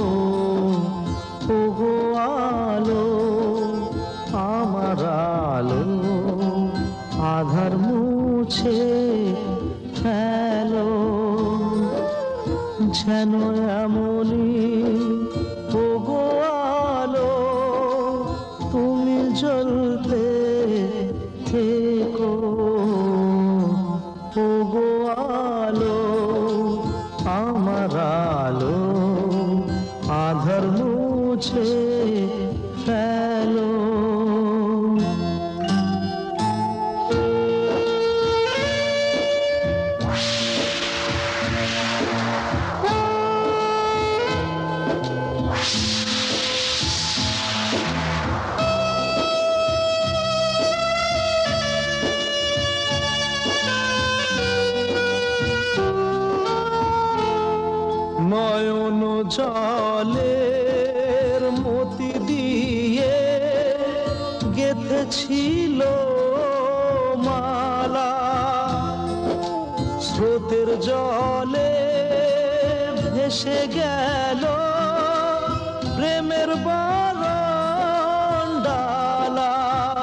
ওগো আলো, আমার আলো, আধার মুছে ফেলো। যেন এমনই ওগো আলো, তুমি জ্বলতে থেকো। ওগো আলো, আমার আলো, আধার মুছে ফেলো। নয়ন জলের মতি দিয়ে গেঁথেছিল মালা, স্রোতের জলে ভেসে গেল প্রেমের বরণডালা।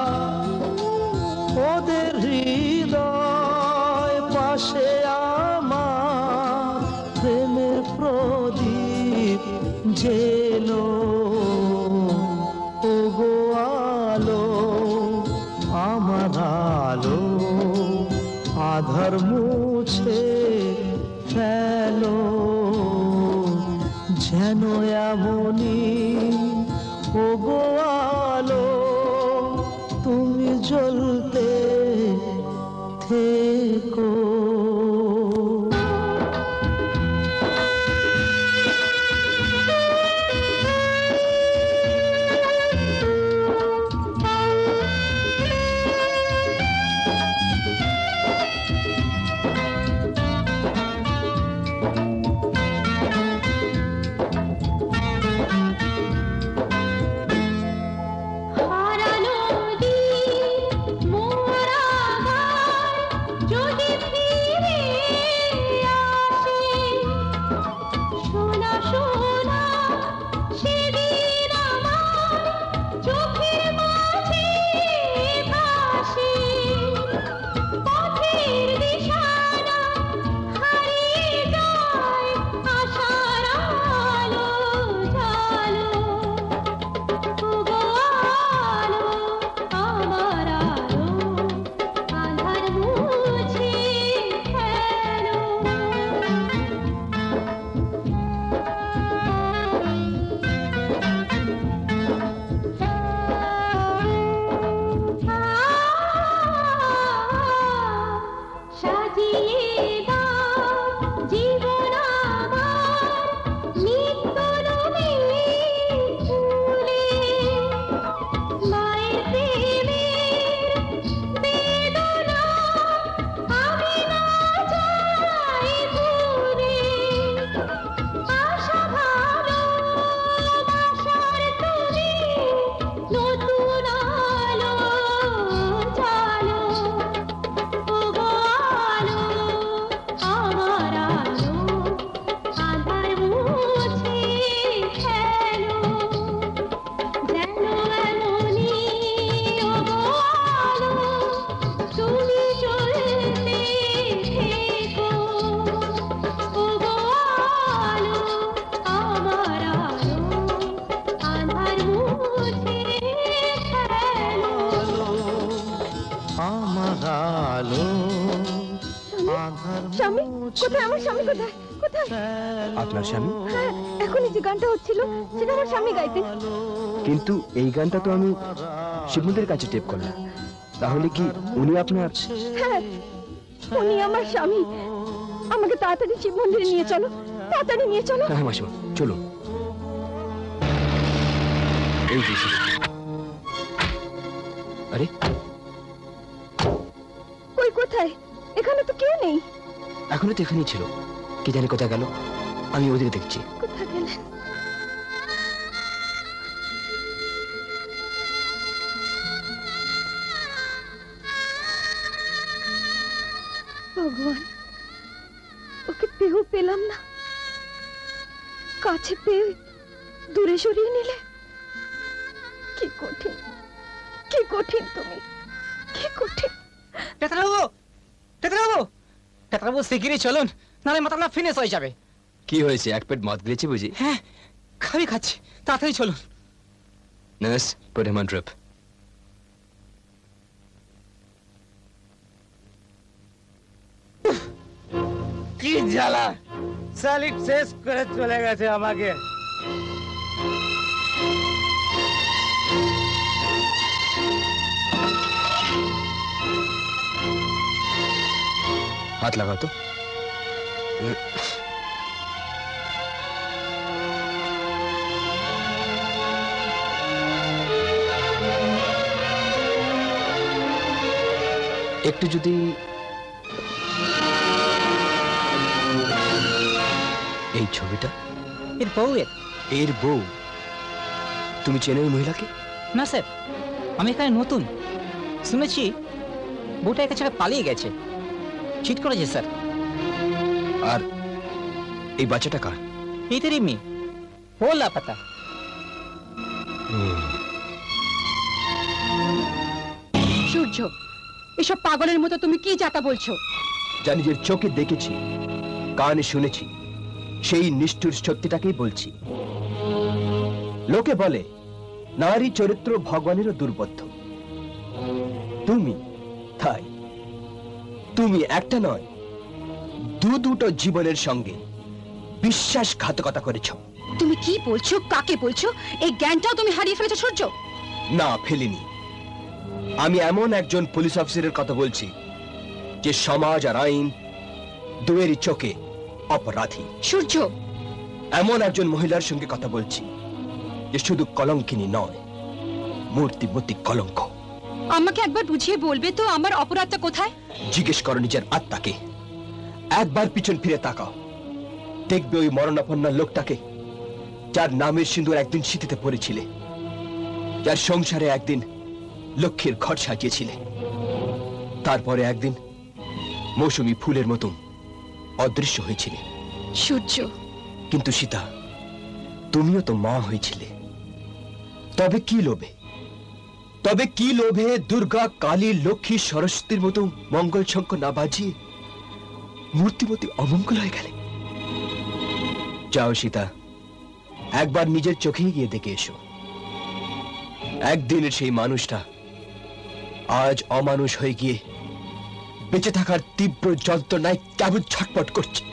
ওদের হৃদয় পাশে আমার প্রেমের প্রদীপ জেলো। ওগো আলো, এমনই ও গো আলো তুমি জ্বলতে থেকো। স্বামী কোথায়? আমার স্বামী কোথায়? কোথায় আপনার স্বামী? হ্যাঁ, এখনই যে গানটা হচ্ছিল সেটা আমার স্বামী গাইতেন। কিন্তু এই গানটা তো আমি শিবমন্দিরের কাছে টেপ করলাম, তাহলে কি উনি আপনার? হ্যাঁ, উনি আমার স্বামী। আমাকে তাড়াতাড়ি শিব মন্দিরে নিয়ে চলো, তাড়াতাড়ি নিয়ে চলো। হ্যাঁ মাসিমা চলো। এই যে আরে কই কোথায়? এখানে তো কেউ নেই। এখনো তো এখানেই ছিল, কি জানি কোথায় গেল। আমি ওদিকে দেখছি। কোথায় গেলেন? ভগবান, ওকে পেয়েও পেলাম না, কাছে পেয়ে দূরে সরিয়ে নিলে। কি কঠিন, কি কঠিন তুমি, কি কঠিন। পেতরাবু, পেতরাবু, পেতরাবু শিগগিরই চলুন, নাহলে মাথাটা ফিনিশ হয়ে যাবে। কি হয়েছে? এক পেট মদ গিয়েছে বুঝি? হ্যাঁ, খাবি খাচ্ছি, তাড়াতাড়ি চলুন। Nurse, put him on drip. কি জ্বালা, শালিক শেষ করে চলে গেছে আমাকে। हाथ लगाओ तो। একটু যদি এই ছবিটা এর বউ। এর এর বউ? তুমি চেনো এই মহিলাকে? না স্যার, আমি এখানে নতুন, শুনেছি বউটা একা ছেড়ে পালিয়ে গেছে, চিট করেছে স্যার। আর এই বাচ্চাটা কার? এদেরই মেয়ে, ও লাপাতা। সূর্য, এসব পাগলের মতো তুমি কি যাতা বলছো? যা নিজের চোখে দেখেছি, কানে শুনেছি, সেই নিষ্ঠুর সত্যিটাকেই বলছি। লোকে বলে নারী চরিত্র ভগবানেরও দুর্বোধ্য। তুমি তাই, তুমি একটা নয় দু দুটো জীবনের সঙ্গে বিশ্বাসঘাতকতা করেছ। তুমি কি বলছো, কাকে বলছো? এই জ্ঞানটাও তুমি হারিয়ে ফেলেছো সূর্য? না, ফেলিনি। আমি এমন একজন পুলিশ অফিসারের কথা বলছি যে সমাজ আর আইন দুয়েরই চোখে অপরাধী। সূর্য, এমন একজন মহিলার সঙ্গে কথা বলছি যে শুধু কলঙ্কিনী নয়, মূর্তিমূর্তি কলঙ্ক। আমাকে একবার বুঝিয়ে বলবে তো আমার অপরাধটা কোথায়? জিজ্ঞেস করো নিজের আত্মাকে। একবার পিছন ফিরে তাকাও, দেখবে ওই মরণাপন্ন লোকটাকে যার নামের সিঁদুর একদিন শীতিতে পড়েছিলে, যার সংসারে একদিন লক্ষ্মীর ঘর সাজিয়েছিলে, তারপরে একদিন মৌসুমী ফুলের মতো অদৃশ্য হয়েছিলে। সূর্য, কিন্তু সীতা, তুমিও তো মা হয়েছিলে। তবে কি লোভে তবে কি লোভে দুর্গা, কালী, লক্ষ্মী, সরস্বতীর মতো মঙ্গল শঙ্খ না বাজিয়ে মূর্তিমতি অমঙ্গল হয়ে গেলে? যাও সীতা, একবার নিজের চোখেই গিয়ে দেখে এসো। একদিনের সেই মানুষটা আজ অমানুষ হয়ে গিয়ে বেঁচে থাকার তীব্র যন্ত্রণায় কেমন ছটপট করছে,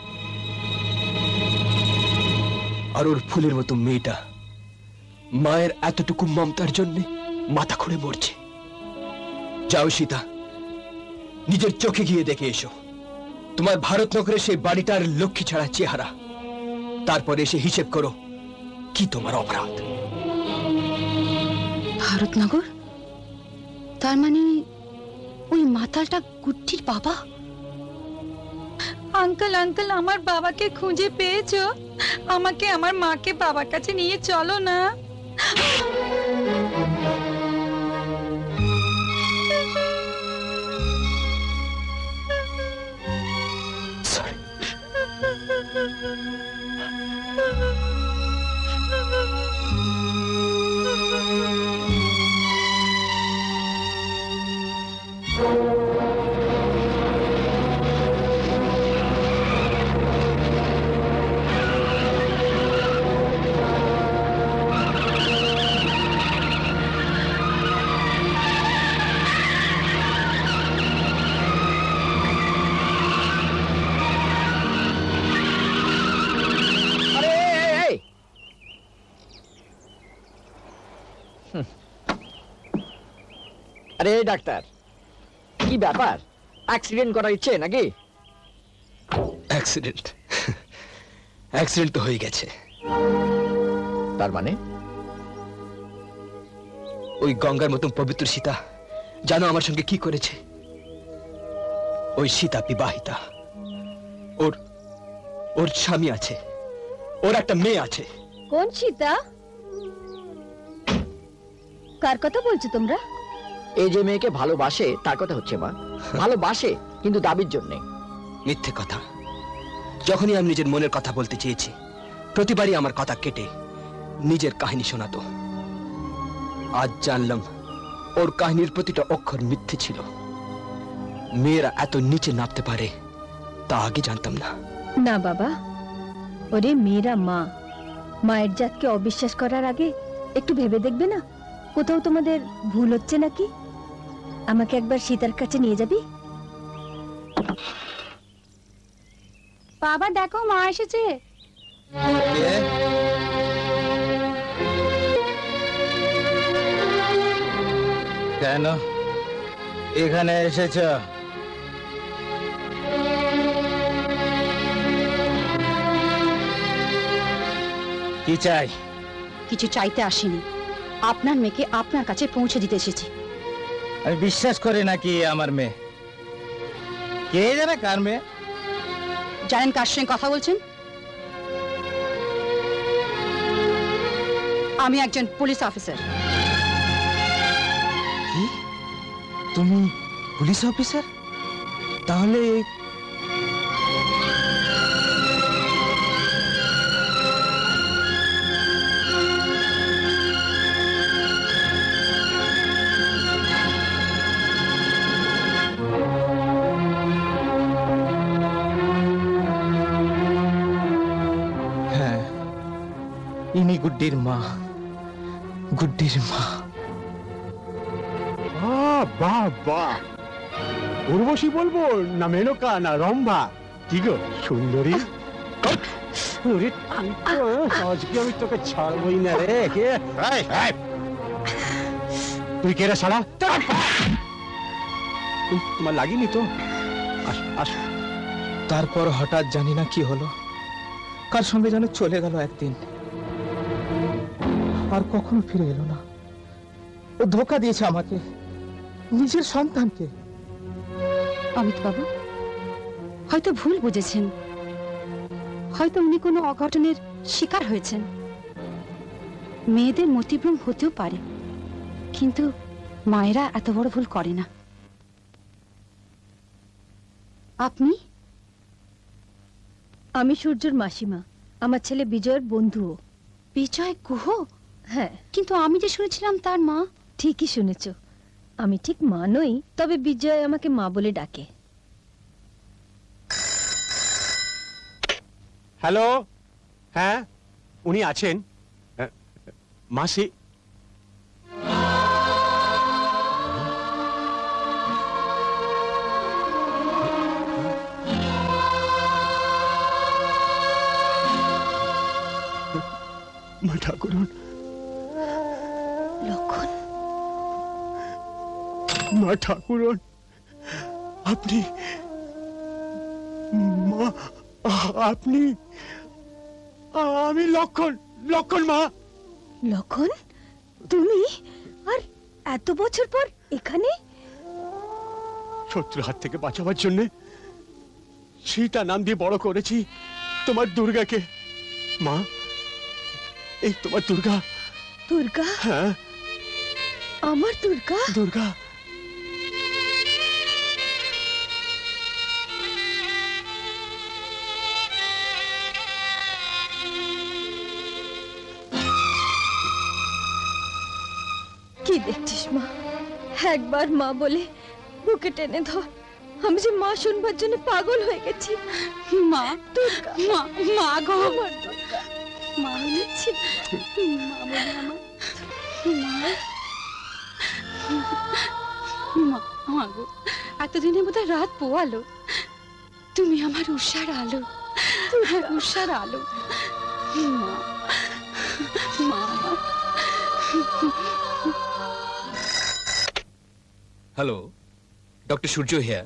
আর ওর ফুলের মতো মেয়েটা মায়ের এতটুকু মমতার জন্য মাথা খুঁড়ে মরছে। যাও সীতা, নিজের চোখে গিয়ে দেখে এসো তোমার ভারতনগরের সেই বাড়িটার লক্ষ্মী ছাড়া চেহারা। তারপরে এসে হিসেব করো কি তোমার অপরাধ। ভারতনগর? তার মানে ওই মাতালটা গুড্ডির বাবা? আঙ্কেল, আঙ্কেল, আমার বাবাকে খুঁজে পেয়েছো? আমাকে আমার মাকে বাবার কাছে নিয়ে চলো না। আরে ডাক্তার, কি ব্যাপার? অ্যাক্সিডেন্ট করার ইচ্ছে নাকি? অ্যাক্সিডেন্ট অ্যাক্সিডেন্ট তো হয়ে গেছে। তার মানে ওই গঙ্গার মতন পবিত্র সীতা জানো আমার সঙ্গে কি করেছে? ওই সীতা বিবাহিতা, ওর ওর স্বামী আছে, ওর একটা মেয়ে আছে। কোন সীতা? কার কথা বলছো তোমরা? এই যে মেয়েকে ভালোবাসে তার কথা হচ্ছে মা। ভালোবাসে কিন্তু দাবির জন্য। মিথ্যে কথা। যখনই আমি নিজের মনের কথা বলতে চেয়েছি, প্রতিবারই আমার কথা কেটে নিজের কাহিনী শোনাতো। আজ জানলাম ওর কাহিনীর প্রতিটা অক্ষর মিথ্যে ছিল। মেয়েরা এত নিচে নামতে পারে তা আগে জানতাম না। না বাবা, ওরে মেয়েরা মা, মায়ের জাতকে অবিশ্বাস করার আগে একটু ভেবে দেখবে না কোথাও তোমাদের ভুল হচ্ছে নাকি? আমাকে একবার সীতার কাছে নিয়ে যাবি? বাবা দেখো, মা এসেছে। কেন এখানে এসেছ? কি চাই? কিছু চাইতে আসিনি, আপনার মেয়েকে আপনার কাছে পৌঁছে দিতে এসেছি। আমি বিশ্বাস করি নাকি আমার মেয়ে? কে জানে কার মেয়ে? জানেন কার সঙ্গে কথা বলছেন? আমি একজন পুলিশ অফিসার। কি? তুমি পুলিশ অফিসার? তাহলে ইনি গুড্ডির মা। গুড্ডির মা। বাহ বাহ, উর্বশী বলবো না মেনকা না রম্ভা? কি গো সুন্দরী? আজকে আমি তোকে ছাড়বই না রে। তুই কে রে শালা? তোমার লাগেনি তো? আস আস। তারপর হঠাৎ জানি না কি হলো, কার সঙ্গে যেন চলে গেল একদিন, আর কখনো ফিরে এলো না। ও ধোকা দিয়েছে আমাকে, নিজের সন্তানকে। অমিত বাবু হয়তো ভুল বুঝেছেন, হয়তো উনি কোনো অঘটনের শিকার হয়েছেন। মেয়েদের মতিভ্রম হতেও পারে, কিন্তু মায়েরা এত বড় ভুল করে না। আপনি? আমি সূর্যর মাসিমা, আমার ছেলে বিজয়ের বন্ধুও। বিজয় গুহ? হ্যাঁ। কিন্তু আমি যে শুনেছিলাম তার মা। ঠিকই শুনেছ, আমি ঠিক মা নই, তবে বিজয় আমাকে মা বলে ডাকে। হ্যালো, হ্যাঁ উনি আছেন? মাসি মা ঠাকুরন। লক্ষণ? মা ঠাকুরন, আপনি মা, আপনি? আমি লক্ষণ, লক্ষণ মা। লক্ষণ, তুমি? আর এত বছর পর এখানে? শত্রুর হাত থেকে বাঁচাবার জন্য সীতা নাম দিয়ে বড় করেছি তোমার দুর্গাকে। মা, এই তোমার দুর্গা। দুর্গা? হ্যাঁ, আমার দুর্গা। দুর্গা। কি দেখছিস মা? একবার মা বলে বুকে টেনে ধর। আমি যে মা শুনবার জন্য পাগল হয়ে গেছি। মা, দুর্গা, মা, মা গো, আমার দুর্গা। মা বলেছি, মা বলে আমার মা, মা গো, এতদিনের মধ্যে রাত পোয়ালো। তুমি আমার উষার আলো, তোমার উষার আলো। মা, মা। Hello, doctor Surya here.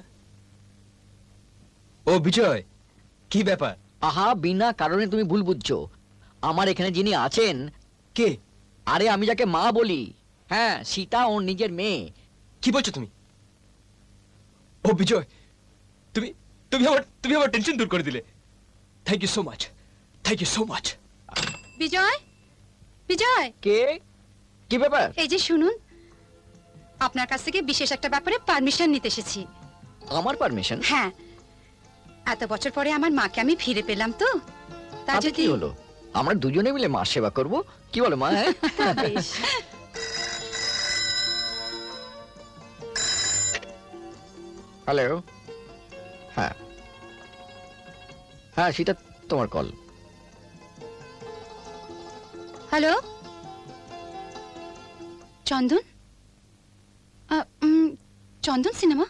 ও বিজয়, কি ব্যাপার? আহা, বিনা কারণে তুমি ভুল বুঝছো। আমার এখানে যিনি আছেন। কে? আরে আমি যাকে মা বলি, হ্যাঁ, সীতা ওর নিজের মেয়ে। কি বলছো তুমি? ও বিজয়, তুমি তুমি আমার তুমি আমার টেনশন দূর করে দিলে। Thank you so much, thank you so much. Vijay, Vijay. কে? কি ব্যাপার? এই যে শুনুন, আপনার কাছ থেকে বিশেষ একটা ব্যাপারে পারমিশন নিতে এসেছি। আমার পারমিশন? হ্যাঁ, এত বছর পরে আমার মাকে আমি ফিরে পেলাম, তো তা তাতে যদি কি হলো, আমরা দুজনে মিলে মা সেবা করব। কি বলো মা? হ্যালো, হ্যাঁ হ্যাঁ সেটা তোমার কল। হ্যালো, চন্দন? আহ, উম, চন্দন সিনেমা?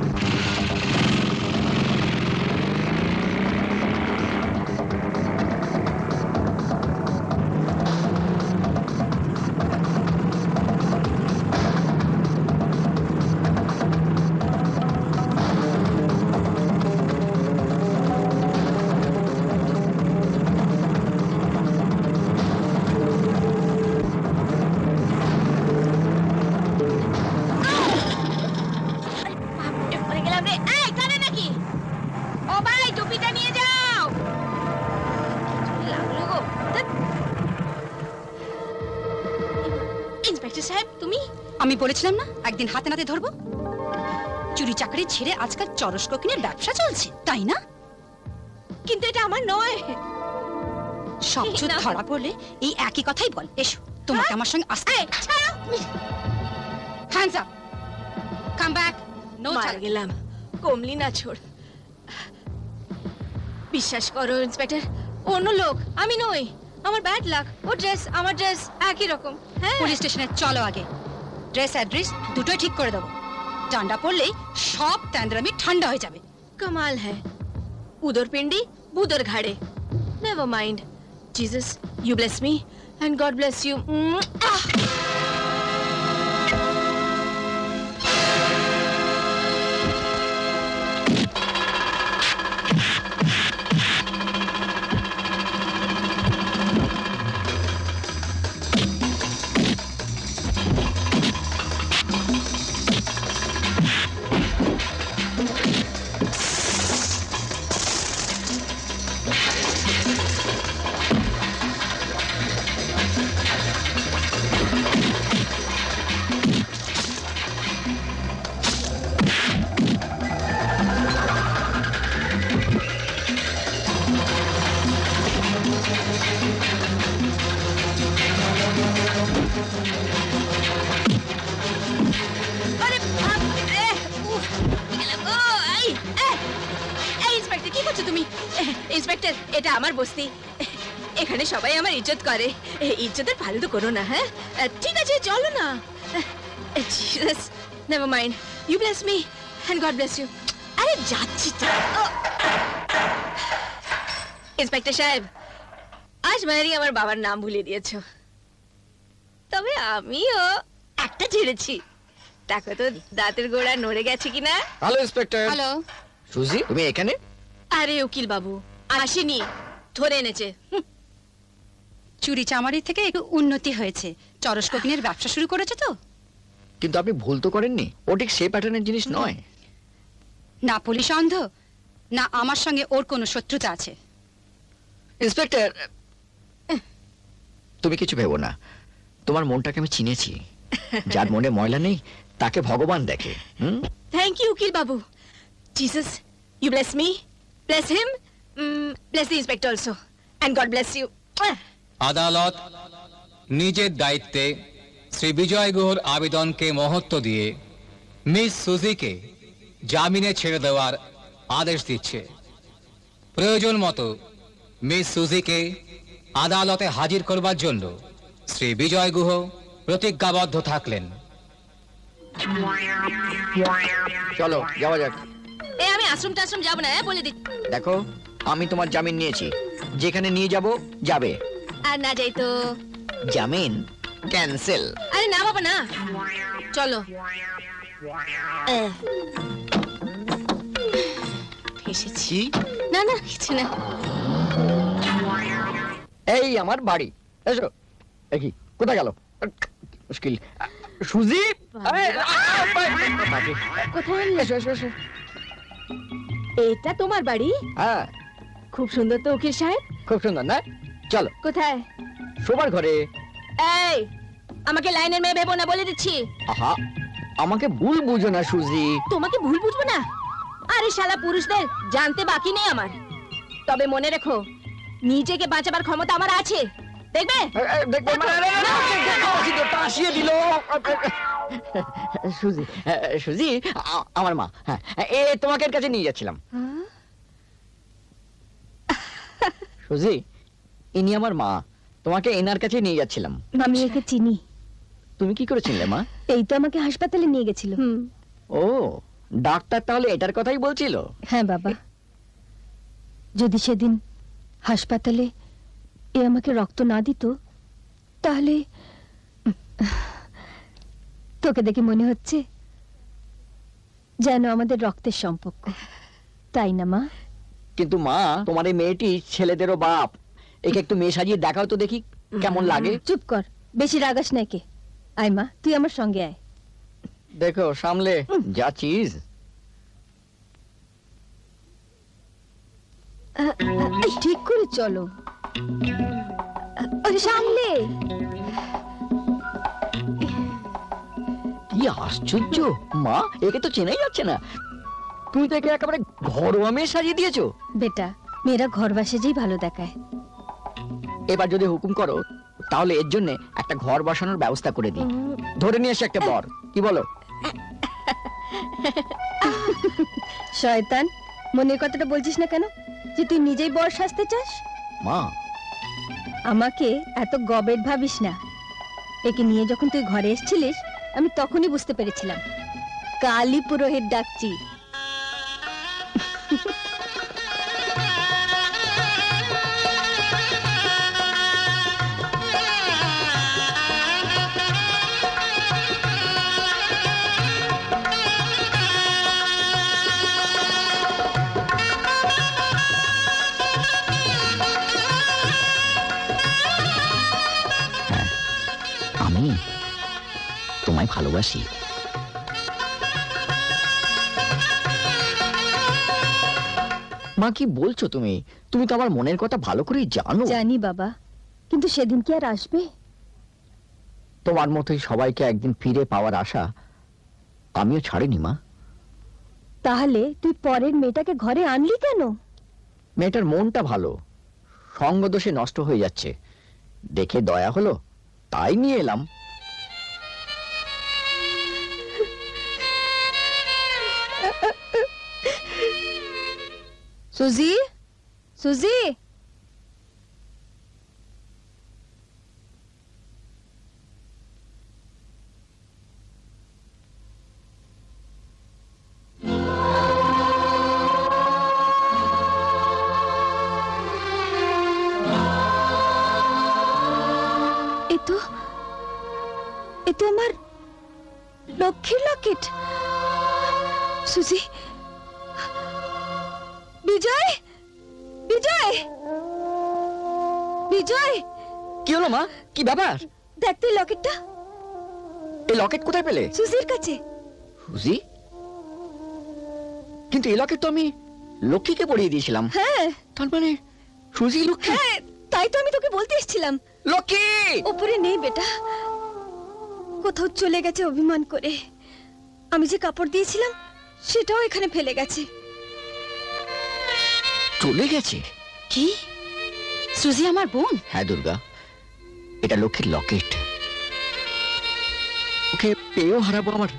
আমি বলেছিলাম না একদিন হাতে নাতে ধরবো। চুরি চাকরি ছেড়ে আজকাল চরস কোকিনের ব্যবসা চলছে, তাই না? কিন্তু এটা আমার নয়। সব চুপ ধরা পড়লে এই একই কথাই বল। এসো, তোমাকে আমার সঙ্গে আসতে। Hands up, come back. No, মার গেলাম। কমলি না ছোড়। বিশ্বাস করো ইন্সপেক্টর, অন্য লোক, আমি নই। আমার ব্যাড লাক। ও ড্রেস, আমার ড্রেস একই রকম। হ্যাঁ, পুলিশ স্টেশনে চলো আগে। ড্রেস অ্যাড্রেস দুটোই ঠিক করে দেবো। ডান্ডা পড়লেই সব তেন্দ্রামি ঠান্ডা হয়ে যাবে। कमाल है, उधर पिंडी उधर घाड़े। Never mind. Jesus, you bless me and God bless you. Ah! Inspector, এটা আমার বস্তি, এখানে সবাই আমার ইজ্জত করে, ইজ্জতের ফালতু করো না। হ্যাঁ ঠিক আছে, চলো না। Jesus, never mind, you bless me and God bless you. আরে যাচ্ছি তো। ইন্সপেক্টর সাহেব, আজ মায়েরই আমার বাবার নাম ভুলে দিয়েছো, তবে আমিও একটা ছেড়েছি। দেখো তো দাঁতের গোড়া নড়ে গেছে কিনা। Hello inspector. হ্যালো সুজি, তুমি এখানে? আরে উকিল বাবু আসেনি, ধরে এনেছে। চুরি চামারি থেকে একটু উন্নতি হয়েছে, চরস কোকিনের ব্যবসা শুরু করেছে তো। কিন্তু আপনি ভুল তো করেননি, ও ঠিক সে প্যাটার্নের জিনিস নয়। না পুলিশ অন্ধ, না আমার সঙ্গে ওর কোনো শত্রুতা আছে। ইন্সপেক্টর, তুমি কিছু ভেবো না, তোমার মনটাকে আমি চিনেছি। যার মনে ময়লা নেই তাকে ভগবান দেখে। থ্যাংক ইউ উকিল বাবু। Jesus, you bless me, bless him, bless the inspector also, and God bless you. আদালত নিজের দায়িত্বে শ্রী বিজয় গুহর আবেদনকে মহত্ব দিয়ে মিস সুজিকে জামিনে ছেড়ে দেওয়ার আদেশ দিচ্ছে। প্রয়োজন মতো মিস সুজিকে আদালতে হাজির করবার জন্য শ্রী বিজয় গুহ প্রতিজ্ঞাবদ্ধ থাকলেন। চলো যাওয়া যাক। এ আমি আশ্রম টাশ্রম যাবো না, বলে দিচ্ছি। দেখো, আমি তোমার জামিন নিয়েছি, যেখানে নিয়ে যাব যাবে। আর না যাই তো জামিন ক্যান্সেল। আরে না বাবা না, চলো। এসেছি। না না কিছু না। এই আমার বাড়ি, এসো। দেখি কোথায় গেল মুশকিল। সুজি, কোথায়? এসো এসো এসো। এটা তোমার বাড়ি? হ্যাঁ। খুব সুন্দর তো উকিল সাহেব। খুব সুন্দর না? চলো। কোথায়? শোবার ঘরে। এই আমাকে লাইনের মেয়ে ভেবো না, বলে দিচ্ছি। আহা, আমাকে ভুল বুঝো না সুজি। তোমাকে ভুল বুঝবো না? আরে শালা পুরুষদের জানতে বাকি নেই আমার। তবে মনে রেখো, নিজেকে বাঁচাবার ক্ষমতা আমার আছে, দেখবে? সুজি, সুজি আমার মা। হ্যাঁ, এ তোমাকে এর কাছে নিয়ে যাচ্ছিলাম। সুজি, ইনি আমার মা, তোমাকে এনার কাছে নিয়ে যাচ্ছিলাম। আমি একে চিনি। তুমি কি করে চিনলে মা? এই তো আমাকে হাসপাতালে নিয়ে গেছিল। ও, ডাক্তার তাহলে এটার কথাই বলছিল? হ্যাঁ বাবা, যদি সেদিন হাসপাতালে এ আমাকে রক্ত না দিত, তাহলে তোকে দেখে মনে হচ্ছে যেন আমাদের রক্তের সম্পর্ক, তাই না মা? কিন্তু মা, তোমার এই মেয়েটি ছেলেদেরও বাপ, একে একটু মেয়ে সাজিয়ে দেখাও তো দেখি কেমন লাগে। চুপ কর, বেশি রাগাস নাকি। আয় মা, তুই আমার সঙ্গে আয়। দেখো সামলে, যা চিজ। ঠিক করে চলো, সামলে। কি আশ্চর্য মা, একে তো চেনাই যাচ্ছে না। তুমি তো একে একেবারে ঘরোয়া মেয়ে সাজিয়ে দিয়েছো। বেটা, মেয়েরা ঘর বাসেই ভালো দেখায়। এবার যদি হুকুম করো, তাহলে এর জন্য একটা ঘর বসানোর ব্যবস্থা করে দিই। ধরে নিয়ে এসে একটা বর, কি বলো? শয়তান, মনের কথাটা বলছিস না কেন, যে তুই নিজেই বর সাজতে চাস? মা, আমাকে এত গবেট ভাবিস না। একে নিয়ে যখন তুই ঘরে এসেছিলিস, আমি তখনই বুঝতে পেরেছিলাম কালী পুরোহিত ডাকছি। আমি তোমায় ভালোবাসি। মা কি বলছো তুমি? তুমি তো আমার মনের কথা ভালো করেই জানো। জানি বাবা, কিন্তু সেদিন কি আর আসবে? তোমার মতোই সবাইকে একদিন ফিরে পাওয়ার আশা আমিও ছাড়িনি মা। তাহলে তুই পরের মেয়েটাকে ঘরে আনলি কেন? মেয়েটার মনটা ভালো, সঙ্গ দোষে নষ্ট হয়ে যাচ্ছে, দেখে দয়া হলো তাই নিয়ে এলাম। সুজি, সুজি, এ তো এ তো আমার লক্ষ্মীর লকেট। সুজি, বিজয়, বিজয়, বিজয়, কি হলো মা? কি ব্যাপার? দেখ তুই লকেটটা। এই লকেট কোথায় পেলে? সুজির কাছে। সুজি? কিন্তু এই লকেট তো আমি লক্ষ্মীকে পরিয়ে দিয়েছিলাম। হ্যাঁ, তার মানে সুজি লক্ষ্মী? হ্যাঁ, তাই তো আমি তোকে বলতে এসেছিলাম। লক্ষ্মী উপরে নেই বেটা, কোথাও চলে গেছে অভিমান করে। আমি যে কাপড় দিয়েছিলাম সেটাও এখানে ফেলে গেছে। চলে গেছে? কি? সুজি আমার বোন? হ্যাঁ দুর্গা, এটা লক্ষ্মীর লকেট। ওকে পেয়েও হারাবো আমার।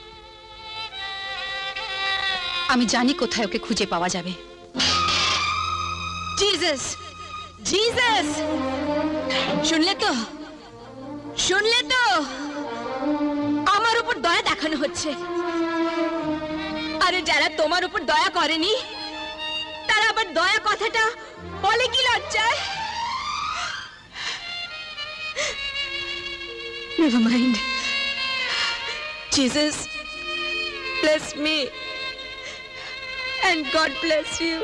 আমি জানি কোথায় ওকে খুঁজে পাওয়া যাবে। জিসাস, জিসাস, শুনলে তো, শুনলে তো, আমার উপর দয়া দেখানো হচ্ছে। আরে যারা তোমার উপর দয়া করেনি তারা আবার দয়া কথাটা বলে কি লজ্জায়? Never mind. Jesus, bless me and God bless you.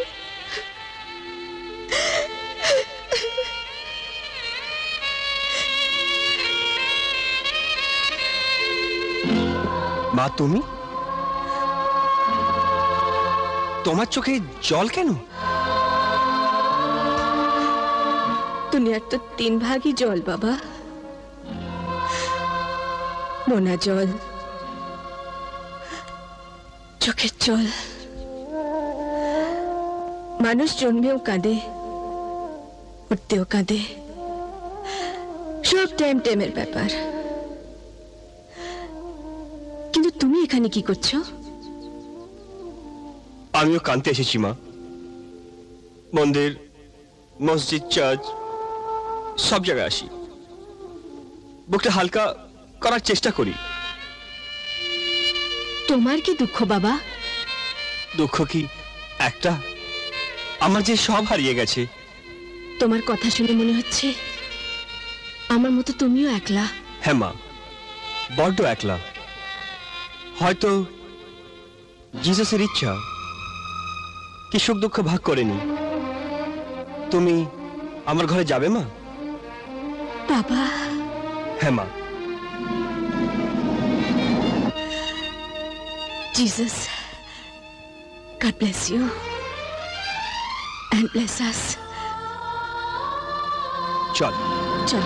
মা তুমি? তোমার চোখে জল কেন? দুনিয়ার তো তিন ভাগই জল বাবা, মোনা জল, চোখের জল। মানুষ জন্মেও কাঁদে, উঠতেও কাঁদে, সব টাইম টাইমের ব্যাপার। কিন্তু তুমি এখানে কি করছো? আমিও কাঁদতে এসেছি মা। মন্দির, মসজিদ, চার্চ সব জায়গায় আসি, বুকটা হালকা করার চেষ্টা করি। তোমার কি দুঃখ বাবা? দুঃখ কি একটা? আমার যে সব হারিয়ে গেছে। তোমার কথা শুনে মনে হচ্ছে আমার মতো তুমিও একলা। হ্যাঁ মা, বড্ড একলা। হয়তো জিসাসের ইচ্ছা কি সুখ দুঃখ ভাগ করেনি। তুমি আমার ঘরে যাবে মা? বাবা। হ্যাঁ মা। Jesus, God bless you and bless us. চল চল।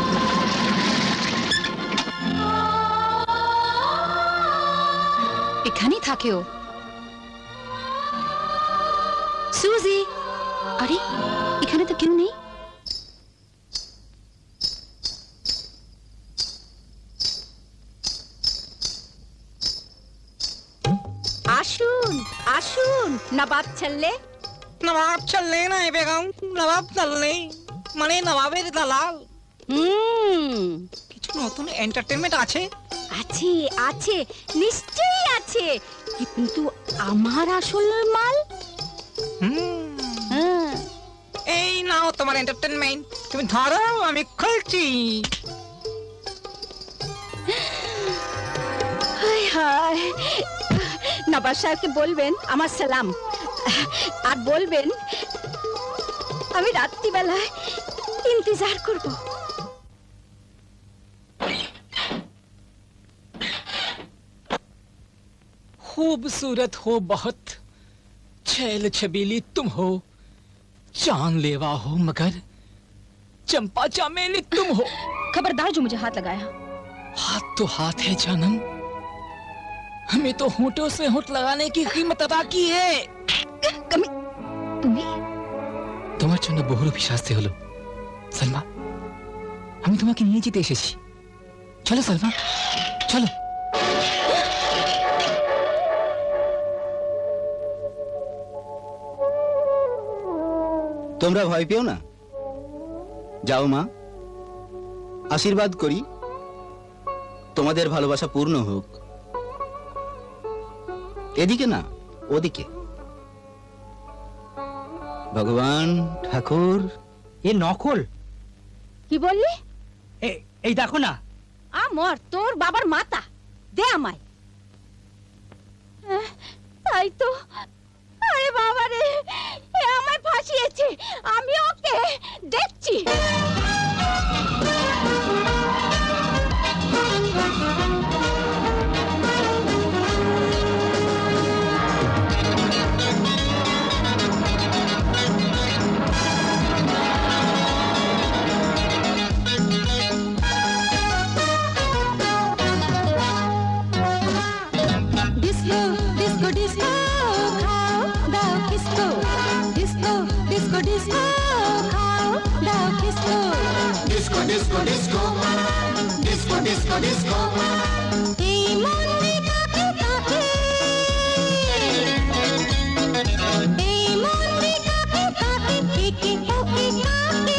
এখানেই থাকে ও। সুজি, আরে এখানে তো কেউ নেই। আসুন আসুন, নবাব চললে। নবাব চললে না বেগম, নবাব চললে মানে নবাবের দালাল। হুম, কিছু নতুন এন্টারটেইনমেন্ট আছে? আছে আছে, নিশ্চয়ই আছে, কিন্তু আমার আসল মাল। হুম, এই নাও তোমার এন্টারটেইনমেন্ট। তুমি ধরো, আমি খুলছি। হায় হায়, নবাব সাহেবকে বলবেন আমার সালাম, আর বলবেন আমি রাত্রিবেলায় ইন্তজার করব। खूबसूरत हो बहुत, छैल छबीली तुम हो, जानलेवा हो मगर चंपा चमेली तुम हो। खबरदार जो मुझे हाथ लगाया। हाथ तो हाथ है जानम, हमें तो होठों से होठ लगाने की कीमत अदा की है। कमी तुम्हें তোমার জন্য বহুরূপী শাস্তি হলো সালমা। আমি তোমাকে নিয়ে যেতে এসেছি, চলো সালমা চলো। তোমরা ভয় পেও না, যাও মা, আশীর্বাদ করি তোমাদের ভালোবাসা পূর্ণ হোক। এদিকে না ওদিকে। ভগবান ঠাকুর। এ নকল। কি বললি? এই দেখো না। আমার তোর বাবার মাথা দে আমায়। তাই তো। আরে বাবা রে, এ আমায় ফাঁসিয়েছে, আমি ওকে দেখছি। Disco, disco, disco, disco, disco. এই মনে কাকে কাকে, এই মনে কাকে কাকে, একে ওকে কাকে।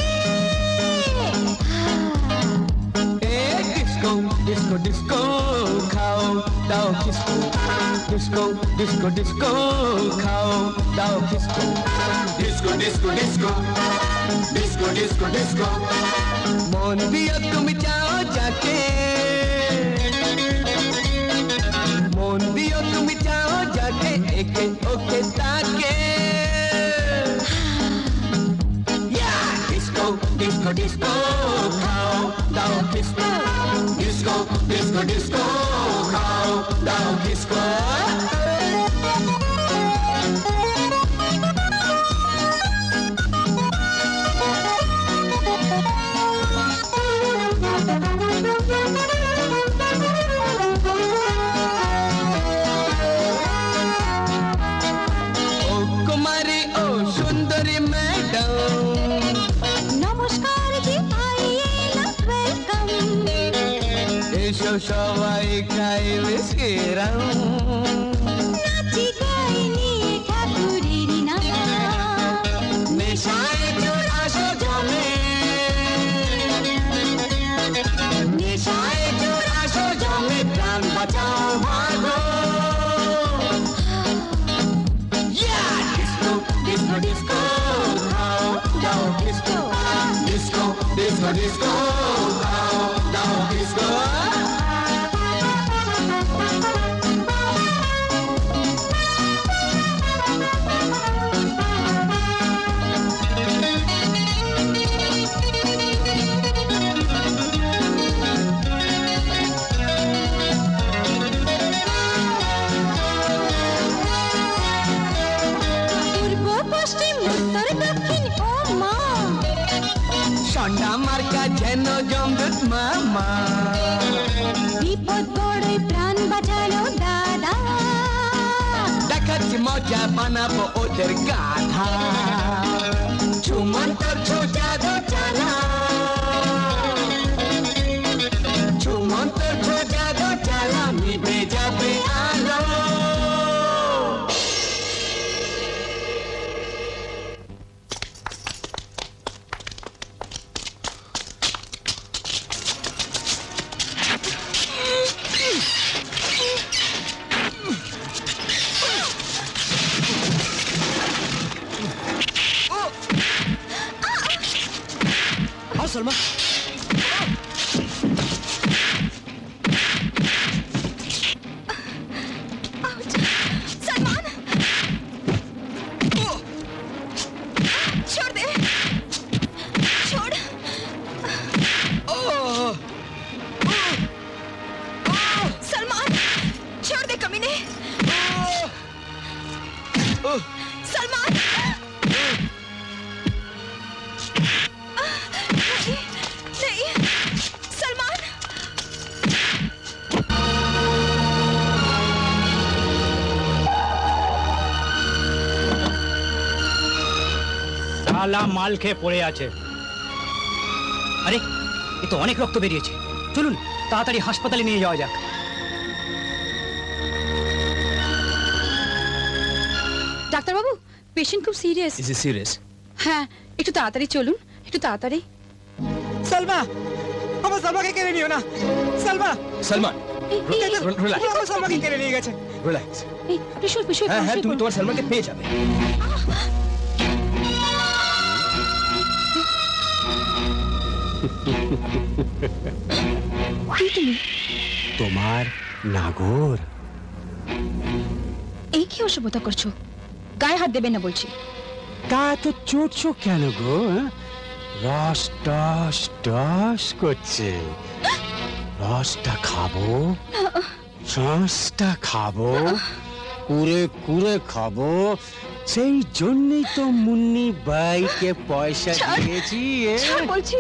Hey, disco, disco, disco, খাও দাও কিসকো। Disco, disco, disco, খাও দাও Kisku. Disco, disco, disco, disco, disco, disco. মন দিয়ে তুমি যাও যাকে, মন দিয়ে তুমি যাও যাকে, একে ওকে তাকে। ডিস্কো ডিস্কো ডিস্কো খাও দাও কিসকো। Disco, disco, disco, খাও দাও কিসকো। সবাই খাই বিস্কিরাম, নাচি গাই নিয়ে ঠাকুরের নাম। নেশায় চোর আসো জমে, নেশায় চোর আসো জমে, প্রাণ বাঁচাও ভাগো। ডিস্কো ডিস্কো ডিস্কো খাও দাও কিসকো। Disco, disco, disco, খাও দাও কিসকো। সন্ধ্যা মার্কা যেন জমদূত মামা, বিপদ বড়ই প্রাণ বাঁচালো দাদা। দেখাচ্ছি মজা বানাবো ওদের গাধা। চুমন করছো জাদু চালা, চুমন করছো জাদু চালা, নিভে যাবে আলো। सलमा सलमान छोड़ दे, छोड़। सलमान छोड़ दे कमीने। মালা মাল খেয়ে পড়ে আছে। আরে এ তো অনেক রক্ত বেরিয়েছে, চলুন তাড়াতাড়ি হাসপাতালে নিয়ে যাওয়া যাক। ডাক্তারবাবু, পেশেন্ট খুব সিরিয়াস। Is it serious? হ্যাঁ, একটু তাড়াতাড়ি চলুন, একটু তাড়াতাড়ি। সালমা, আমার সালমাকে কেড়ে নিও না। সালমা, সালমান, রিল্যাক্স। আমার সালমাকে কেড়ে নিয়ে গেছে। রিল্যাক্স। এই পেশেন্ট পেশেন্ট হ্যাঁ হ্যাঁ, তুমি তোমার সালমাকে পেয়ে যাবে। তোমার নাগর। এই কি অসভ্যতা করছো? গায়ে হাত দেবে না বলছি। তা তো চোটছো কেন গো? রস টস টস করছে। রসটা খাবো, শ্বাসটা খাবো, কুরে কুরে খাবো। সেই জন্যই তো মুন্নি বাইকে পয়সা দিয়েছি। বলছি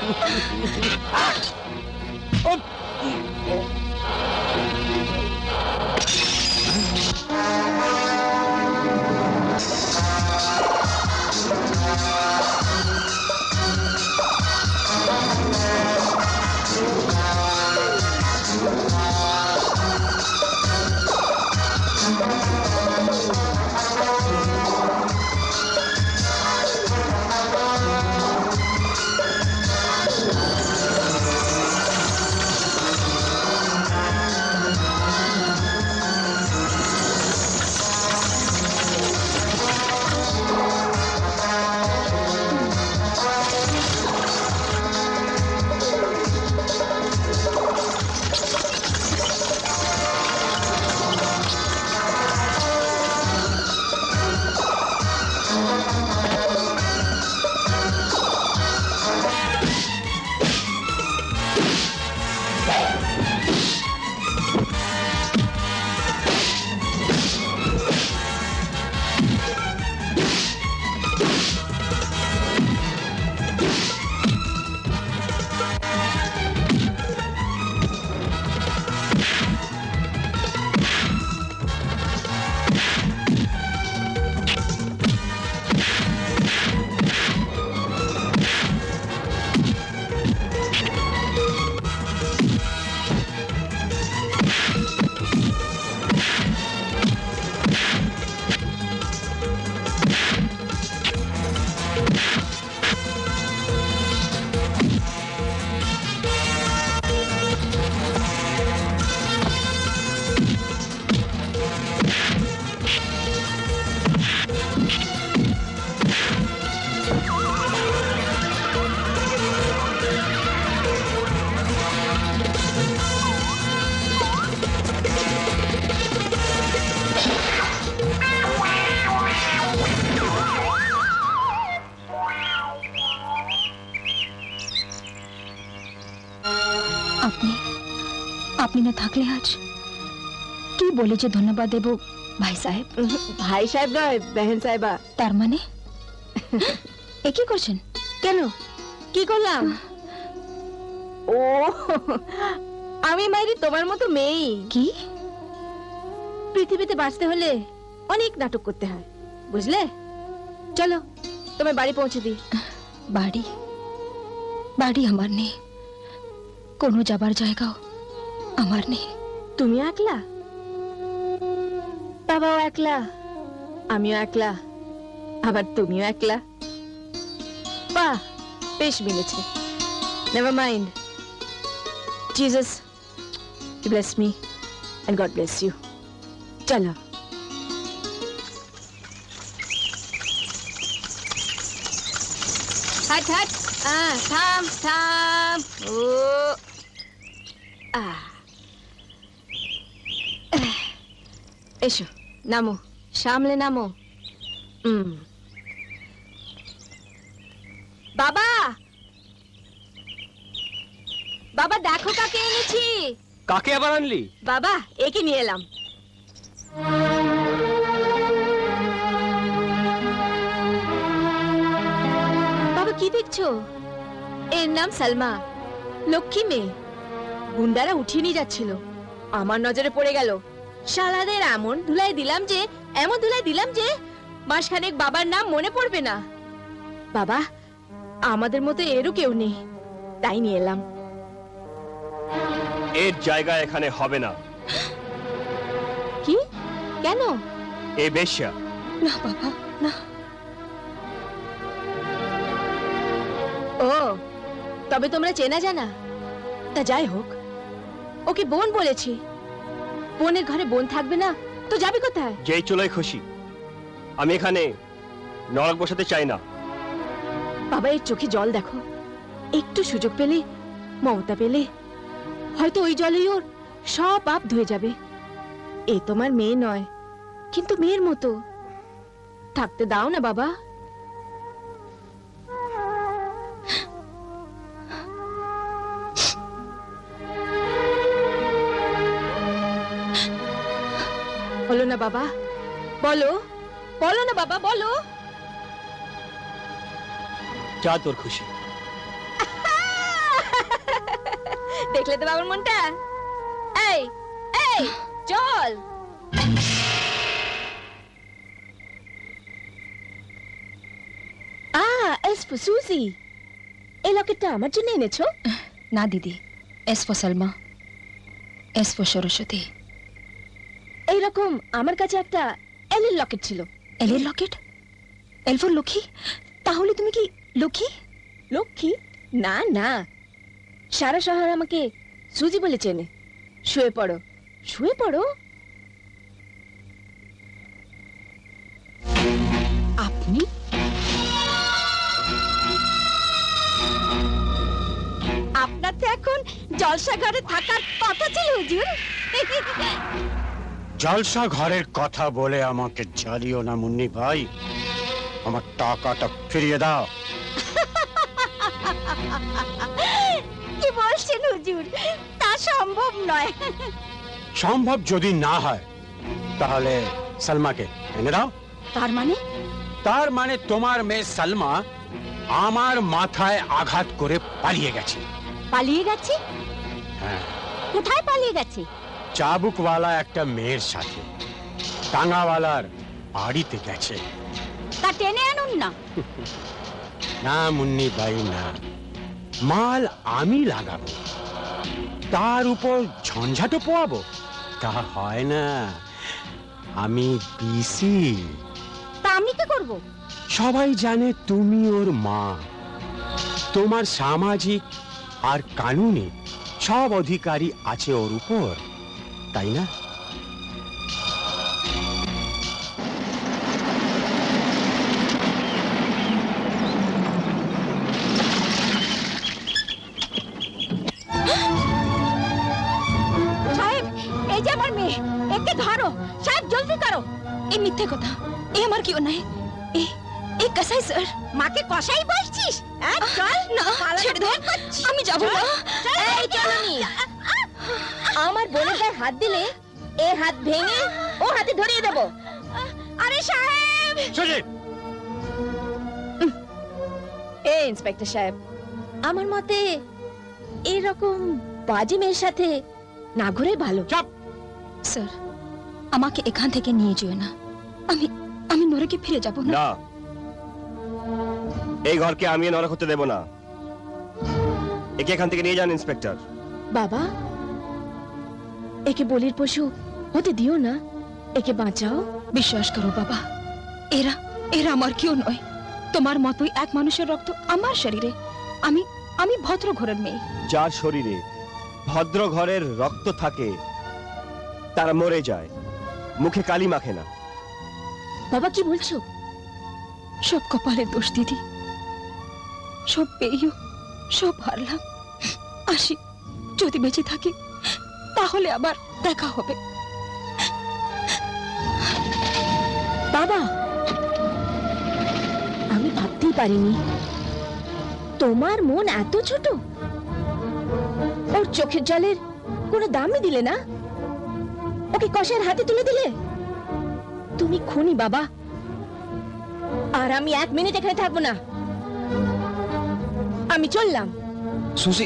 আপনি না থাকলে আজ কি বলে যে ধন্যবাদ দেব ভাই সাহেব? ভাই সাহেব নয়, বেহেন সাহেবা। তার মানে এ কি করছেন? কেন, কি করলাম? ও আমি মাইরি তোমার মতো মেয়ে। কি? পৃথিবীতে বাঁচতে হলে অনেক নাটক করতে হয়, বুঝলে? চলো তোমার বাড়ি পৌঁছে দিই। বাড়ি? বাড়ি আমার নেই, কোনো যাবার জায়গাও আমার নেই। তুমি একলা? বাবাও একলা, আমিও একলা, আবার তুমিও একলা। বাহ, বেশ মিলেছে। Never mind. Jesus bless me and God bless you. চলো। হাট হাট, থাম থাম। ও আহ এসো, নামো, সামলে নামো। হুম। বাবা, বাবা দেখো কাকে এনেছি। কাকে আবার আনলি? বাবা একে নিয়ে এলাম। বাবা কি দেখছো? এর নাম সালমা, লক্ষ্মী মেয়ে। গুন্ডারা উঠিয়ে নিয়ে যাচ্ছিল, আমার নজরে পড়ে গেল। শালাদের এমন ধুলাই দিলাম যে এমন ধুলাই দিলাম যে মাসখানেক বাবার নাম মনে পড়বে না। বাবা আমাদের মতো এরও কেউ নেই, তাই নিয়ে এলাম। এর জায়গা এখানে হবে না। কি? কেন? এই বেশ্যা। না বাবা না। ও তবে তোমরা চেনা জানা? তা যাই হোক, ওকে বোন বলেছি। বোনের ঘরে বোন থাকবে না তো যাবে কোথায়? যেই চুলোয় খুশি। আমি এখানে নরক বসাতে চাই না। বাবা এর চোখে জল দেখো, একটু সুযোগ পেলে, মমতা পেলে হয়তো ওই জলেই ওর সব পাপ ধুয়ে যাবে। এ তোমার মেয়ে নয়, কিন্তু মেয়ের মতো থাকতে দাও না বাবা। বলো না বাবা, বলো বলো না বাবা, বলো। যা তোর খুশি। দেখলে তো বাবার মনটা। এই এই চল। আ এস ফর সুজি। এই লকেটটা আমার জন্য এনেছো? না দিদি, S for Salma, S for Saraswati. এইরকম আমার কাছে একটা এলের লকেট ছিল। এলের লকেট? L for Lakshmi? তাহলে তুমি কি লক্ষ্মী? লক্ষ্মী? না না, সারা শহর আমাকে সুজি বলে চেনে। শুয়ে পড়ো, শুয়ে পড়ো। আপনি? আপনার তো এখন জলসা ঘরে থাকার কথা ছিল হুজুর। জলসা ঘরের কথা বলে আমাকে জ্বালিও না মুন্নি ভাই, আমার টাকাটা ফিরিয়ে দাও। কি বলছেন হুজুর? তা সম্ভব নয়। সম্ভব যদি না হয় তাহলে সালমাকে এনে দাও। তার মানে? তার মানে তোমার মেয়ে সালমা আমার মাথায় আঘাত করে পালিয়ে গেছে। পালিয়ে গেছে? হ্যাঁ। কোথায় পালিয়ে গেছে? চাবুকওয়ালা একটা মেয়ের সাথে টাঙ্গাওয়ালার বাড়িতে গেছে। তা টেনে আনুন না। না মুন্নি ভাই না, মাল আমি লাগাবো, তার উপর ঝঞ্ঝাটও পোয়াবো, তা হয় না। আমি বিসি। তা আমি কি করব? সবাই জানে তুমি ওর মা, তোমার সামাজিক আর কানুনি সব অধিকারী আছে ওর উপর, তাই না? সাহেব, এই যে আমার মেয়ে, একে ধরো। সাহেব জলদি করো। এই মিথ্যে কথা, এ আমার কি অন্যায়? এ এ কসাই স্যার। মাকে কসাই বলছিস? চল না, ছেড়ে দাও, আমি যাব না। এই চলো নি। আমার বোনের গায়ে হাত দিলে এ হাত ভেঙে ও হাতে ধরিয়ে দেব। আরে সাহেব! সুজিত! এই ইন্সপেক্টর সাহেব, আমার মতে এরকম বাজে মেয়ের সাথে না ঘুরে ভালো। চুপ! স্যার, আমাকে এখান থেকে নিয়ে যেও না। আমি আমি নরকে ফিরে যাব না। না, এই ঘরকে আমি নরক হতে দেব না। একে এখান থেকে নিয়ে যান ইন্সপেক্টর। বাবা, একে বলির পশু হতে দিও না, একে বাঁচাও। বিশ্বাস করো বাবা, এরা এরা আমার কেউ নয়। তোমার মতোই এক মানুষের রক্ত আমার শরীরে। আমি আমি ভদ্র ঘরের মেয়ে। যার শরীরে ভদ্র ঘরের রক্ত থাকে তারা মরে যায়, মুখে কালি মাখে না। বাবা কি বলছো? সব কপালের দোষ দিদি, সব পেয়েও সব হারলাম। আসি, যদি বেঁচে থাকি তাহলে আবার দেখা হবে। বাবা, আমি ভাবতেই পারিনি তোমার মন এত ছোট। ওর চোখের জলের কোনো দামই দিলে না, ওকে কষার হাতে তুলে দিলে। তুমি খুনি বাবা, আর আমি এক মিনিট এখানে থাকবো না। আমি চললাম। সুজি,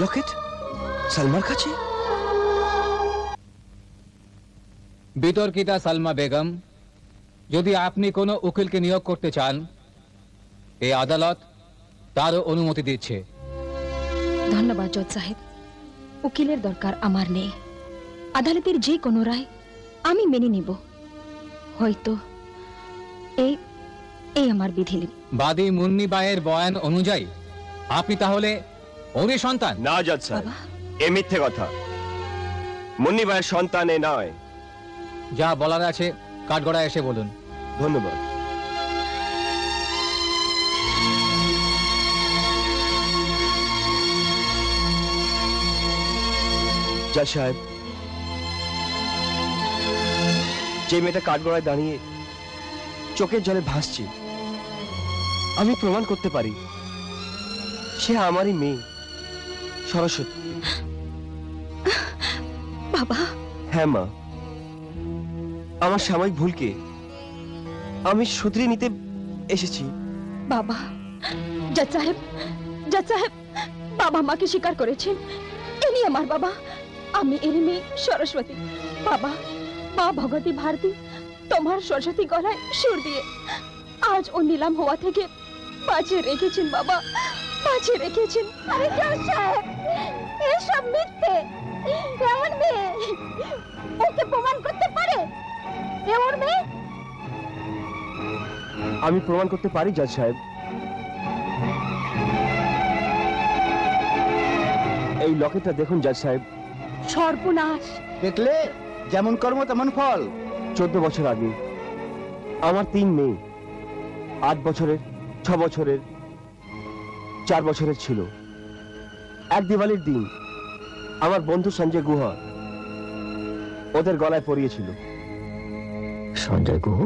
লকেট সালমার কাছে? বিতর্কিতা সালমা বেগম, যদি আপনি কোনো উকিলকে নিয়োগ করতে চান, এই আদালত তারও অনুমতি দিচ্ছে। ধন্যবাদ জজ সাহেব, উকিলের দরকার আমার নেই। আদালতের যে কোনো রায় আমি মেনে নিব। হয়তো এই এই আমার বিধি। বাদী মুন্নি বায়ের বয়ান অনুযায়ী আপনি তাহলে ওরই সন্তান? না জজ সাহেব, এ মিথ্যে কথা। মুন্নি বায়ের সন্তান এ নয়। যা বলার আছে কাঠগড়ায় এসে বলুন। ধন্যবাদ। জজ সাহেব, যে মেয়েটা কাঠগড়ায় দাঁড়িয়ে চোখের জলে ভাসছে, আমি প্রমাণ করতে পারি সে আমারই মেয়ে সরস্বতী। বাবা। হ্যাঁ মা, আমার সাময়িক ভুলকে আমি শুধরে নিতে এসেছি। বাবা, জজ সাহেব, জজ সাহেব, বাবা মাকে স্বীকার করেছেন ইনি আমার বাবা। আমি এর মেয়ে সরস্বতী। বাবা, মা ভগবতী ভারতী তোমার সরস্বতী গলায় সুর দিয়ে আজ ও নিলাম হওয়া থেকে বাঁচিয়ে রেখেছেন। বাবা, বাঁচিয়ে রেখেছেন। আরে জজ সাহেব, এসব মিথ্যে। এমন মেয়ে ওকে প্রমাণ করতে পারে? এমন মেয়ে আমি প্রমাণ করতে পারি জজ সাহেব। এই লকেটটা দেখুন জজ সাহেব। সর্বনাশ! দেখলে, যেমন কর্ম তেমন ফল। চোদ্দ বছর আগে আমার তিন মেয়ে, আট বছরের, ছ বছরের, চার বছরের ছিল। এক দিওয়ালির দিন আমার বন্ধু সঞ্জয় গুহা ওদের গলায় পরিয়েছিল। সঞ্জয় গুহ?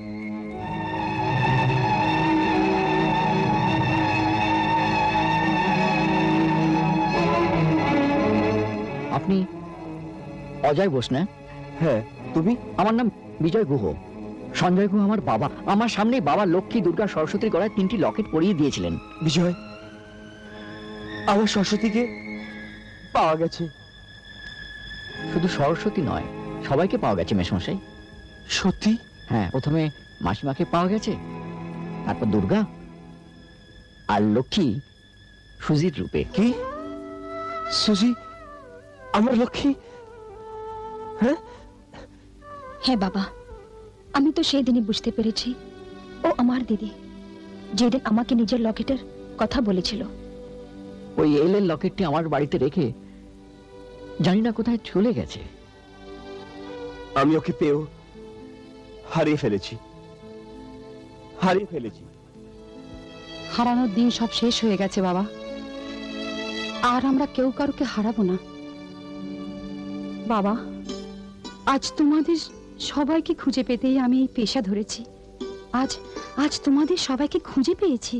আপনি অজয় বোস না? হ্যাঁ। তুমি? আমার নাম বিজয় গুহ। সঞ্জয় গুহ আমার বাবা। আমার সামনে বাবা লক্ষ্মী, দুর্গা, সরস্বতীর গলায় তিনটি লকেট পরিয়ে দিয়েছিলেন। বিজয়, আমার সরস্বতীকে পাওয়া গেছে। শুধু সরস্বতী নয়, সবাইকে পাওয়া গেছে মেশমশাই। সত্যি? হ্যাঁ, প্রথমে মাসিমাকে পাওয়া গেছে, তারপর দুর্গা, আর লক্ষ্মী সুজির রূপে। কি? সুজি আমার লক্ষ্মী? হ্যাঁ হ্যাঁ বাবা, আমি তো সেই দিনই বুঝতে পেরেছি ও আমার দিদি, যেদিন আমাকে নিজের লকেটের কথা বলেছিল। ওই এলের লকেটটি আমার বাড়িতে রেখে জানি না কোথায় চলে গেছে। আমি ওকে পেয়েও হারিয়ে ফেলেছি, হারিয়ে ফেলেছি। হারানোর দিন সব শেষ হয়ে গেছে বাবা, আর আমরা কেউ কারোকে হারাবো না। বাবা, আজ তোমাদের সবাইকে খুঁজে পেতেই আমি এই পেশা ধরেছি। আজ আজ তোমাদের সবাইকে খুঁজে পেয়েছি।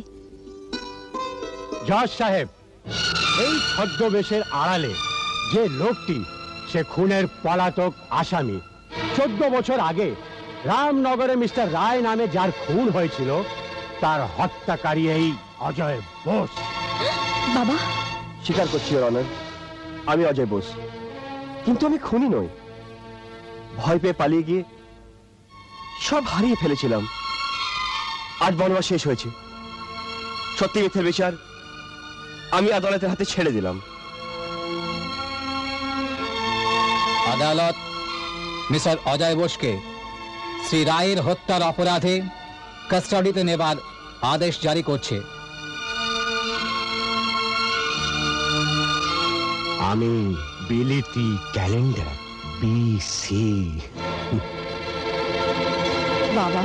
জজ সাহেব, এই ছদ্মবেশের আড়ালে যে লোকটি, সে খুনের পলাতক আসামি। চোদ্দ বছর আগে রামনগরে মিস্টার রায় নামে যার খুন হয়েছিল, তার হত্যাকারী এই অজয় বোস। বাবা, স্বীকার করছি ইওর অনার, আমি অজয় বোস, কিন্তু আমি খুনি নই। ভয় পেয়ে পালিয়ে গিয়ে সব হারিয়ে ফেলেছিলাম। আজ বনবাস শেষ হয়েছে, সত্যি মিথ্যের বিচার আমি আদালতের হাতে ছেড়ে দিলাম। আদালত মিস্টার অজয় বোসকে শ্রী রায়ের হত্যার অপরাধে কাস্টাডিতে নেবার আদেশ জারি করছে। আমি বিলিতি ক্যালেন্ডার বিসি। বাবা,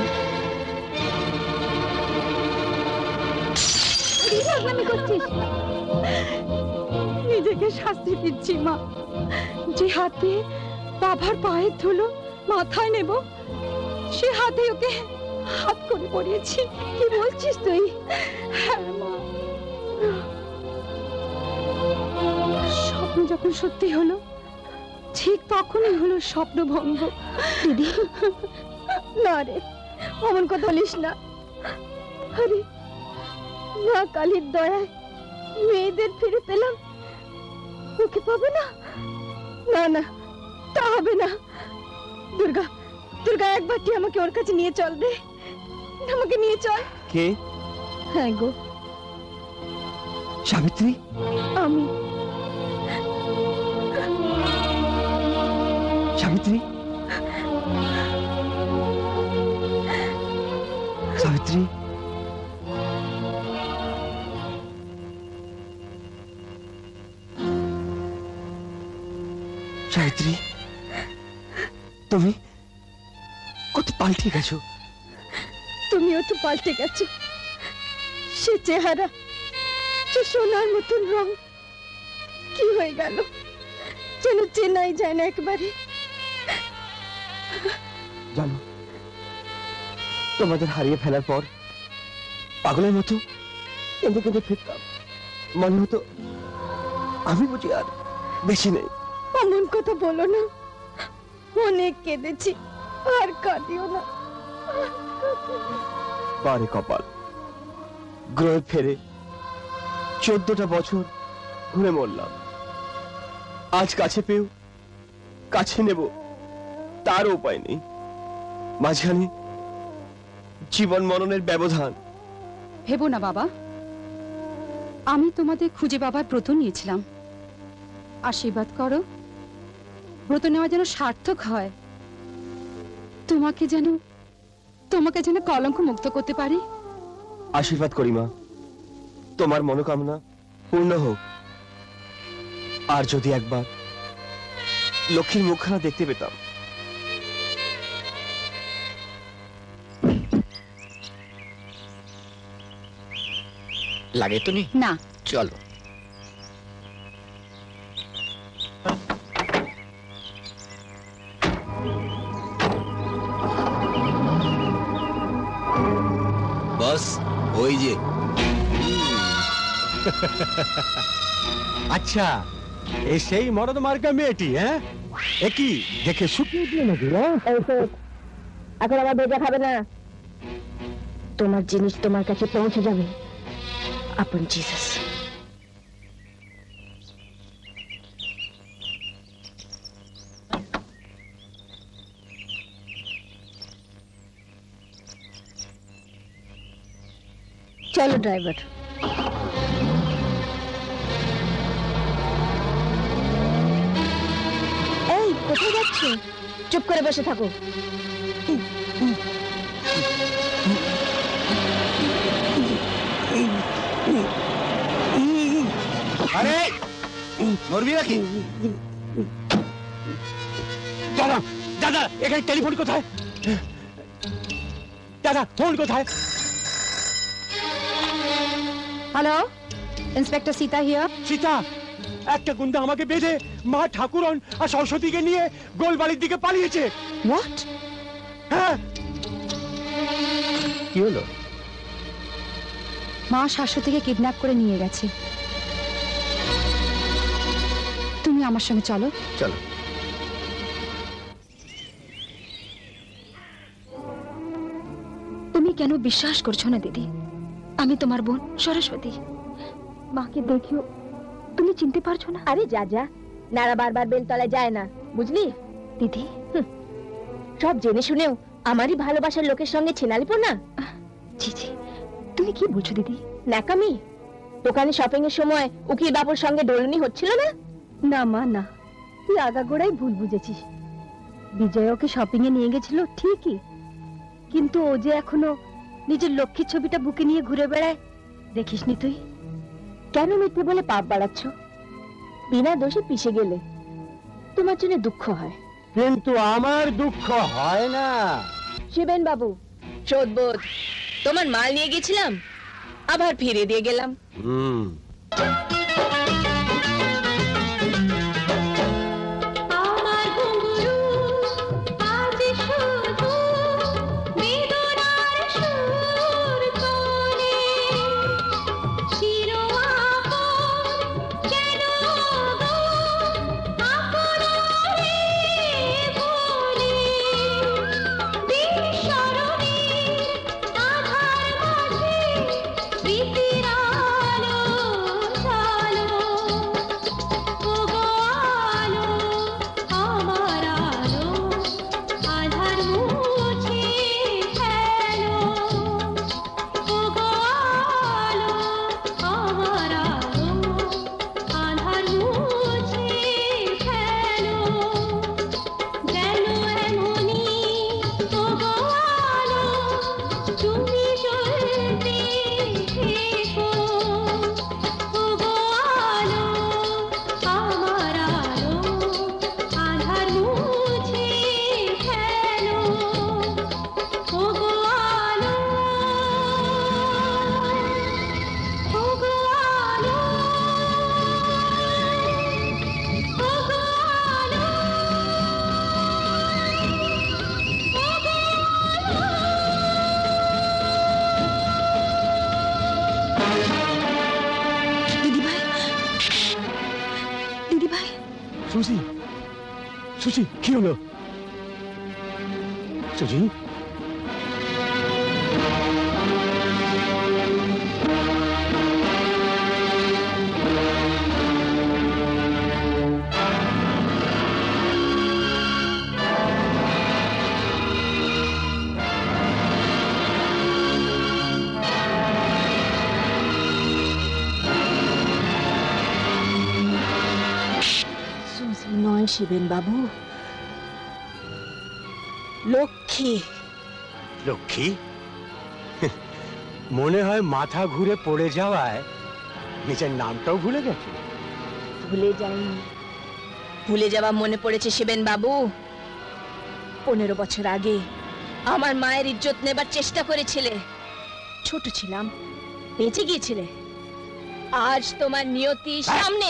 নিজেকে শাস্তি দিচ্ছি মা। যে হাতে বাবার পায়ের ধুলো মাথায় নেব, সে হাতে ওকে হাত করে পড়িয়েছি। কি বলছিস তুই? হ্যাঁ মা, স্বপ্ন যখন সত্যি হলো, ঠিক তখনই হলো স্বপ্নভঙ্গ। দিদি, না রে, অমন কথা বলিস না। আরে মা কালীর দয়ায় মেয়েদের ফিরে পেলাম, ওকে পাবো না? না না, তা হবে না। দুর্গা, দুর্গা একবার তুই আমাকে ওর কাছে নিয়ে চল রে, আমাকে নিয়ে চল। কে? হ্যাঁ গো, সাবিত্রী। আমি। সাবিত্রী, সাবিত্রী, সাবিত্রী, তুমি কত পাল্টে গেছো। তুমিও তো পাল্টে গেছো। সে চেহারা, সে সোনার মতন রং কি হয়ে গেল যেন চেনাই যায় না একবারে। জানো, তোমাদের হারিয়ে ফেলার পর পাগলের মতো কেঁদে কেঁদে ফিরতাম। মনে হতো আমি বুঝি আর বেশি নেই। অমন কথা বলো না, অনেক কেঁদেছি, আর কাঁদিও না। বারে কপাল, গ্রহে ফেরে চোদ্দটা বছর ঘুরে মরলাম। আজ কাছে পেও কাছে নেব তার উপায় নেই। মাঝখানে জীবন মরণের ব্যবধান। ভেবো না বাবা, আমি তোমাদের খুঁজে বাবার ব্রত নিয়েছিলাম। আশীর্বাদ করো, ব্রত নেওয়া যেন সার্থক হয়, তোমাকে যেন তোমাকে যেন কলঙ্ক মুক্ত করতে পারি। আশীর্বাদ করি মা, তোমার মনোকামনা পূর্ণ হোক। আর যদি একবার লক্ষ্মীর মুখখানা দেখতে পেতাম। লাগে তো নি? না, চলো। বস, ওই যে। আচ্ছা, এই সেই মরদ মার্কা মেয়েটি? হ্যাঁ, একই দেখে শুকিয়ে দিয়ে নাকি? এখন আমার বেজা খাবে না, তোমার জিনিস তোমার কাছে পৌঁছে যাবে। আপন জিসাস। চলো ড্রাইভার। এই কোথায় যাচ্ছ? চুপ করে বসে থাকো। আরে নড়বি নাকি? দাদা, দাদা, এখানে টেলিফোন কোথায়? দাদা, ফোন কোথায়? Hello, inspector Sita here. Sita, একটা গুন্ডা আমাকে বেঁধে মা ঠাকুরন আর সরস্বতীকে নিয়ে গোলবাড়ির দিকে পালিয়েছে। হোয়াট? হ্যাঁ। কি হলো? মা শাশ্বতীকে কিডন্যাপ করে নিয়ে গেছে। তুমি আমার সঙ্গে চলো। চলো। তুমি কেন বিশ্বাস করছো না দিদি? আমি তোমার বোন সরস্বতী। মাকে দেখিও, তুমি চিনতে পারছো না? আরে যা যা, নারা বারবার বেলতলায় যায় না, বুঝলি দিদি? সব জেনে শুনেও আমারই ভালোবাসার লোকের সঙ্গে ছেনালিপো না। জি জি, তুমি কি বলছো দিদি? ন্যাকামি। দোকানে শপিং এর সময় উকিল বাবুর সঙ্গে ডলনি হচ্ছিল না? না মা না, তুই আগাগোড়াই ভুল বুঝেছিস। বিজয় ওকে শপিং এ নিয়ে গেছিল ঠিকই, কিন্তু ও যে এখনো নিজের লক্ষ্মীর ছবিটা বুকে নিয়ে ঘুরে বেড়ায়, দেখিসনি তুই? কেন মিথ্যে বলে পাপ বাড়াচ্ছ? বিনা দোষে পিষে গেলে তোমার জন্য দুঃখ হয়। কিন্তু আমার দুঃখ হয় না। শিবেন বাবু, শোধবোধ, তোমার মাল নিয়ে গেছিলাম, আবার ফিরে দিয়ে গেলাম। হুম। স্মৃতির আলো সুজি কি হলো? সুজি নয় শিবেন বাবু, লক্ষ্মী। লক্ষ্মী? মনে হয় মাথা ঘুরে পড়ে যাওয়ায় নিজের নামটাও ভুলে গেছে। ভুলে যাইনি, ভুলে যাওয়া মনে পড়েছে শিবেন বাবু। পনেরো বছর আগে আমার মায়ের ইজ্জত নেবার চেষ্টা করেছিলে, ছোট ছিলাম, বেঁচে গিয়েছিলে। আজ তোমার নিয়তি সামনে।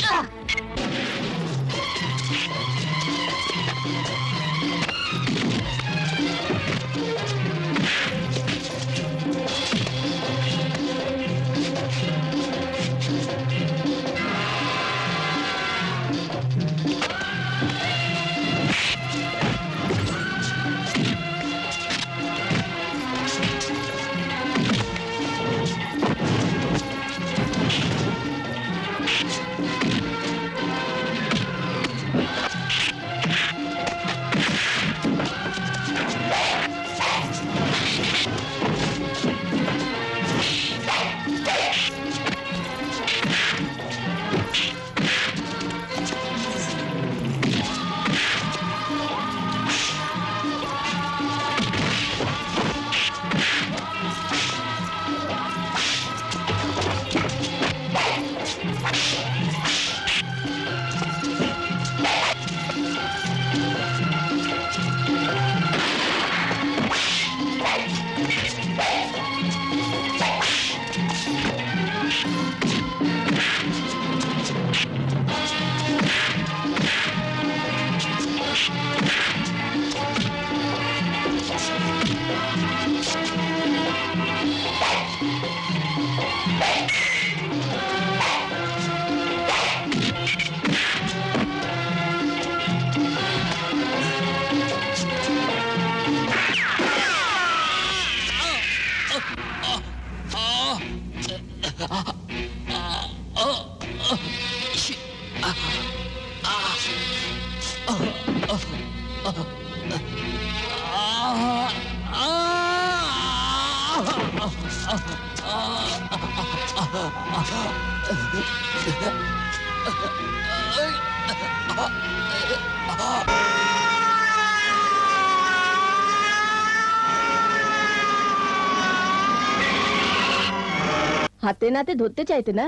হাতে নাতে ধরতে চাইতে না,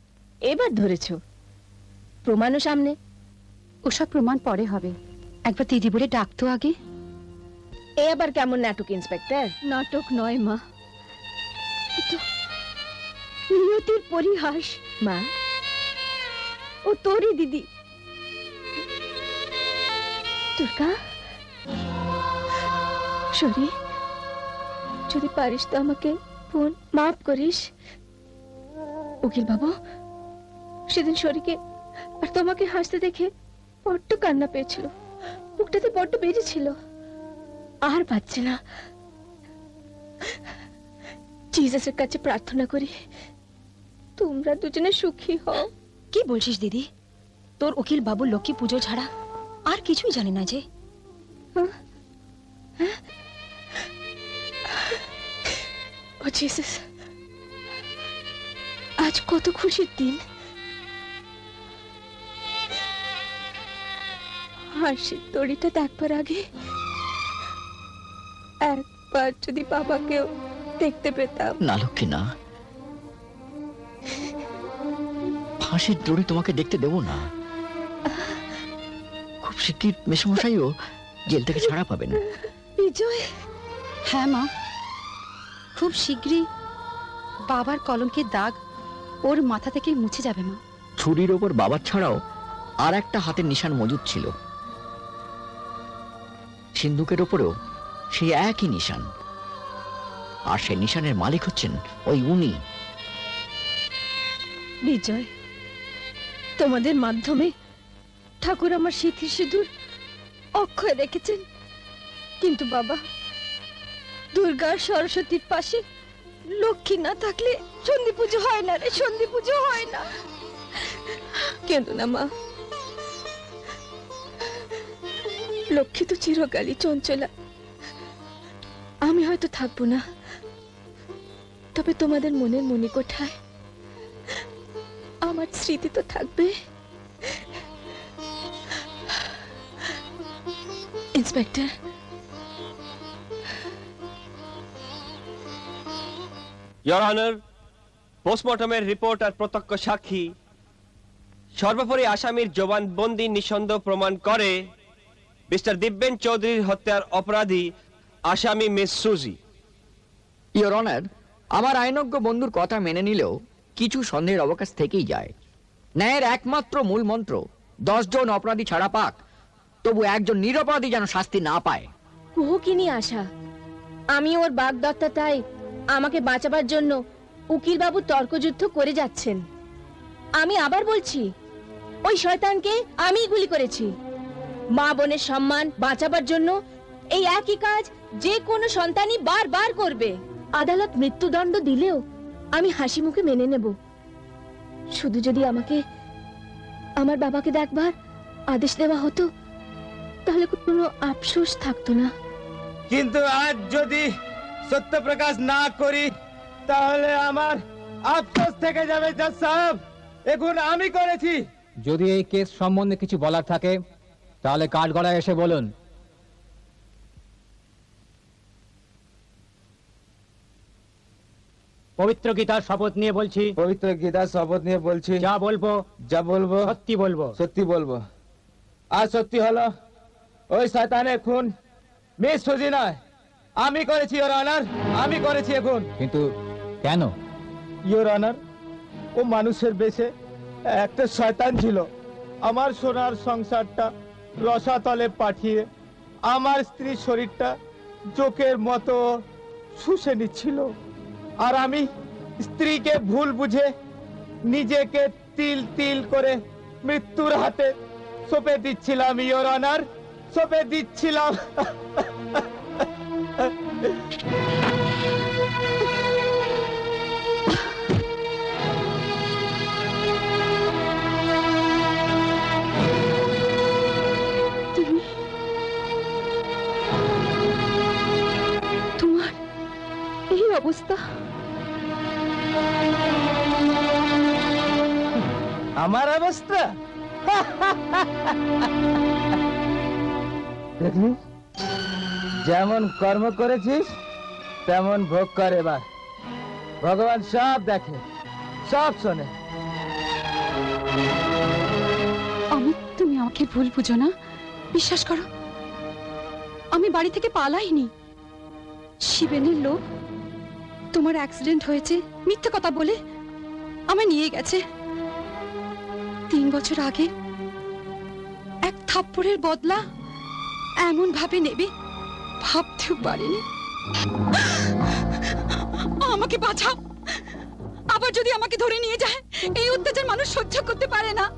এবার ধরেছো। প্রমাণও সামনে। ওসব প্রমাণ পরে হবে, একবার দিদি বলে ডাকতো আগে। এ আবার কেমন নাটক ইন্সপেক্টর? নাটক নয় মা, নিয়তির পরিহাস। মা, ও তোরই দিদি। দুর্গা, সরি, যদি পারিস তো আমাকে ফোন মাফ করিস। উকিল বাবু, সেদিন শরীকে আর তোমাকে হাসতে দেখে বড্ড কান্না পেয়েছিল, বুকটাতে বড্ড বেজেছিল, আর পাচ্ছে না। জিসাসের কাছে প্রার্থনা করি তোমরা দুজনে সুখী হও। কি বলছিস দিদি? তোর উকিল বাবু লক্ষ্মী পুজো ছাড়া আর কিছুই জানে না যে। ও জিসাস, আজ কত খুশির দিন। হাসির দড়িটা দেখবার আগে একবার যদি বাবাকেও দেখতে পেতাম। না লক্ষ্মী না, ফাঁসির দড়ি তোমাকে দেখতে দেব না। খুব শিগগির মেসমশাইও জেল থেকে ছাড়া পাবেন। বিজয়। হ্যাঁ মা, খুব শীঘ্রই বাবার কলঙ্কের দাগ ওর মাথা থেকে মুছে যাবে মা। ছুরির ওপর বাবার ছাড়াও আর একটা হাতের নিশান মজুদ ছিল, সিন্ধুকের ওপরেও সেই একই নিশান, আর সেই নিশানের মালিক হচ্ছেন ওই উনি। বিজয়, তোমাদের মাধ্যমে ঠাকুর আমার সিঁথি সিঁদুর অক্ষয় রেখেছেন, কিন্তু বাবা, দুর্গা সরস্বতীর পাশে লক্ষ্মী না থাকলে সন্ধি পুজো হয় না রে, সন্ধি পুজো হয় না। কেঁদো না মা, লক্ষ্মী তো চিরকালই চঞ্চলা। আমি হয়তো থাকবো না, তবে তোমাদের মনের মণিকোঠায় আমার স্মৃতি তো থাকবে। ইন্সপেক্টর, ইয়োর অনার, পোস্টমর্টমের রিপোর্ট আর প্রত্যক্ষ সাক্ষী সর্বোপরি আসামির জবানবন্দি নিঃসন্দেহ প্রমাণ করে মিস্টার দিব্যেন চৌধুরীর হত্যার অপরাধী আসামি মিস সুজি। ইয়োর অনার, আমার আইনজ্ঞ বন্ধুর কথা মেনে নিলেও কিছু সন্দেহের অবকাশ থেকেই যায়। ন্যায়ের একমাত্র মূল মন্ত্র দশজন অপরাধী ছাড়া পাক, তবু একজন নিরপরাধী যেন শাস্তি না পায়। কুহু কি নিয়ে আশা? আমি ওর বাগদত্তা, তাই আমাকে বাঁচাবার জন্য উকিল বাবু তর্কযুদ্ধ করে যাচ্ছেন। আমি আবার বলছি, ওই শয়তানকে আমিই গুলি করেছি। মা বোনের সম্মান বাঁচাবার জন্য এই একই কাজ যে কোনো সন্তানই বারবার করবে। আদালত মৃত্যুদণ্ড দিলেও আমি হাসি মুখে মেনে নেব, শুধু যদি আমাকে আমার বাবাকে দেখবার আদেশ দেওয়া হতো, তাহলে কোনো আফসোস থাকতো না। কিন্তু আজ যদি সত্য প্রকাশ না করি, তাহলে আমার আফসোস থেকে যাবে। জজ সাহেব, এখন আমি করেছি। যদি এই কেস সম্বন্ধে কিছু বলার থাকে তাহলে কাঠগড়ায় এসে বলুন। পবিত্র গীতার শপথ নিয়ে বলছি। পবিত্র গীতার শপথ নিয়ে বলছি। যা বলবো যা বলবো সত্যি বলবো। সত্যি বলবো। আর সত্যি হলো ওই শয়তানের খুন মিস সুজি নয়, আমি করেছি ইওর অনার, আমি করেছি। এখন কিন্তু কেন? ইওর অনার, ও মানুষের বেশে একটা শয়তান ছিল। আমার সোনার সংসারটা রসাতলে পাঠিয়ে আমার স্ত্রীর শরীরটা জোকের মতো শুষে নিচ্ছিল, আর আমি স্ত্রীকে ভুল বুঝে নিজেকে তিল তিল করে মৃত্যুর হাতে সঁপে দিচ্ছিলাম। ইওর অনার, সঁপে দিচ্ছিলাম। তোমার এই অবস্থা? আমার অবস্থা দেখলি, যেমন কর্ম করেছিস তেমন ভোগ কর। এবার ভগবান সব দেখে, সব শোনে। অমিত, তুমি আমাকে ভুল বুঝো না, বিশ্বাস করো, আমি বাড়ি থেকে পালাইনি। শিবেনের লোক তোমার অ্যাক্সিডেন্ট হয়েছে মিথ্যে কথা বলে আমায় নিয়ে গেছে। তিন বছর আগে এক থাপ্পড়ের বদলা এমন ভাবে নেবে ভাবতেও পারিনি। আমাকে বাঁচাও, আবার যদি আমাকে ধরে নিয়ে যায়, এই অত্যাচার মানুষ সহ্য করতে পারে না।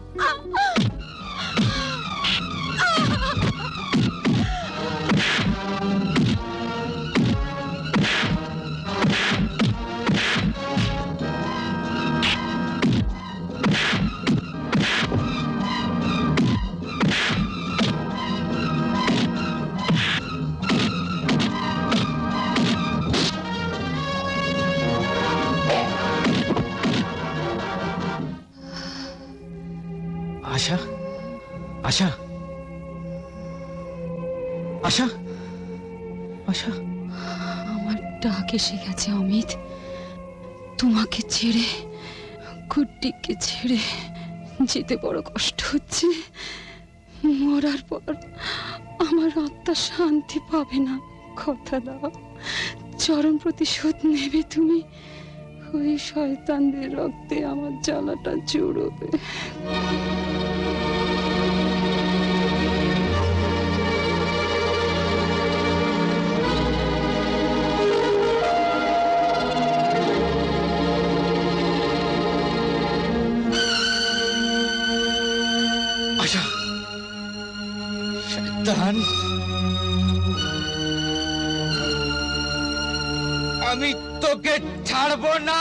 আশা, আশা, আশা, আশা, আমার ডাক এসে গেছে অমিত। তোমাকে ছেড়ে, গুড্ডিকে ছেড়ে যেতে বড় কষ্ট হচ্ছে। মরার পর আমার আত্মা শান্তি পাবে না। কথা দাও, চরম প্রতিশোধ নেবে তুমি। ওই শয়তানদের রক্তে আমার জ্বালাটা জুড়বে। আশা, শয়তান প্রধান, আমি তোকে ছাড়বো না।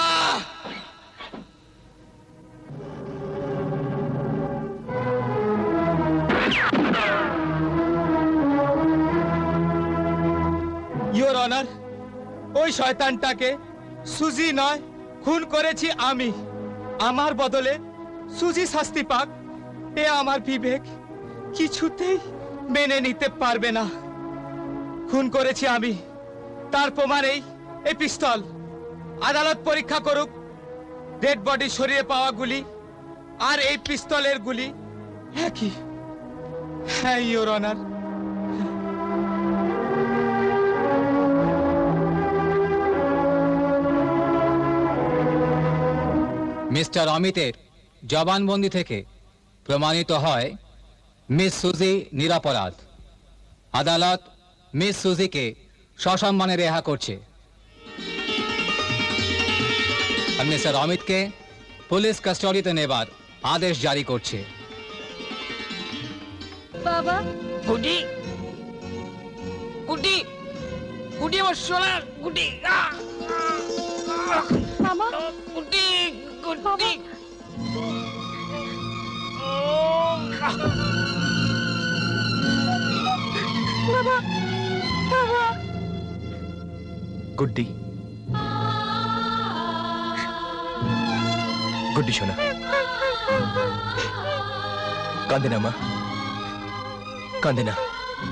ইওর অনার, ওই শয়তানটাকে সুজি নয় খুন করেছি আমি। আমার বদলে সুজি শাস্তি পাক, এ আমার বিবেক কিছুতেই মেনে নিতে পারবে না। খুন করেছি আমি, তার প্রমাণেই এই পিস্তল। আদালত পরীক্ষা করুক ডেড বডি শরীরে পাওয়া গুলি আর এই পিস্তলের গুলি একই। হ্যাঁ ইওর অনার। মিস্টার অমিতের জবানবন্দি থেকে প্রমাণিত হয় মিস সুজি নিরপরাধ। আদালত মিস সুজিকে সসম্মানে রেহা করছে আর মিস্টার অমিতকে পুলিশ কাস্টডিতে নেবার আদেশ জারি করছে। বাবা গুডি গুডি গুডি আমার সোনা গুডি। মামা গুডি গুডি বাবা বাবা গুড্ডি গুড্ডি শোনা, কাঁদে না মা, কাঁদে না।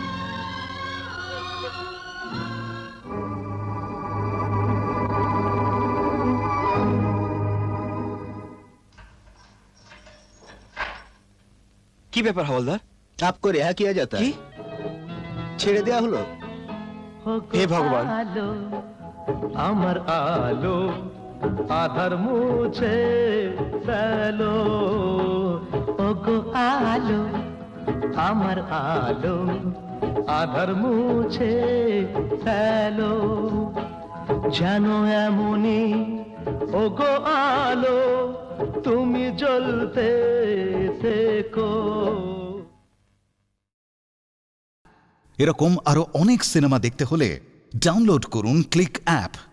কি ব্যাপার হওয়ালদার? आपको रिहा किया जाता है? ছেড়ে দেয়া হলো? হে ভগবান, আমার আলো আধার মুছে ফেলো, ওগো আলো আমার আলো আধার মুছে ফেলো, যেন এমনি ওগো আলো তুমি জ্বলতে থেকো। এরকম আরো অনেক সিনেমা দেখতে হলে ডাউনলোড করুন ক্লিক অ্যাপ।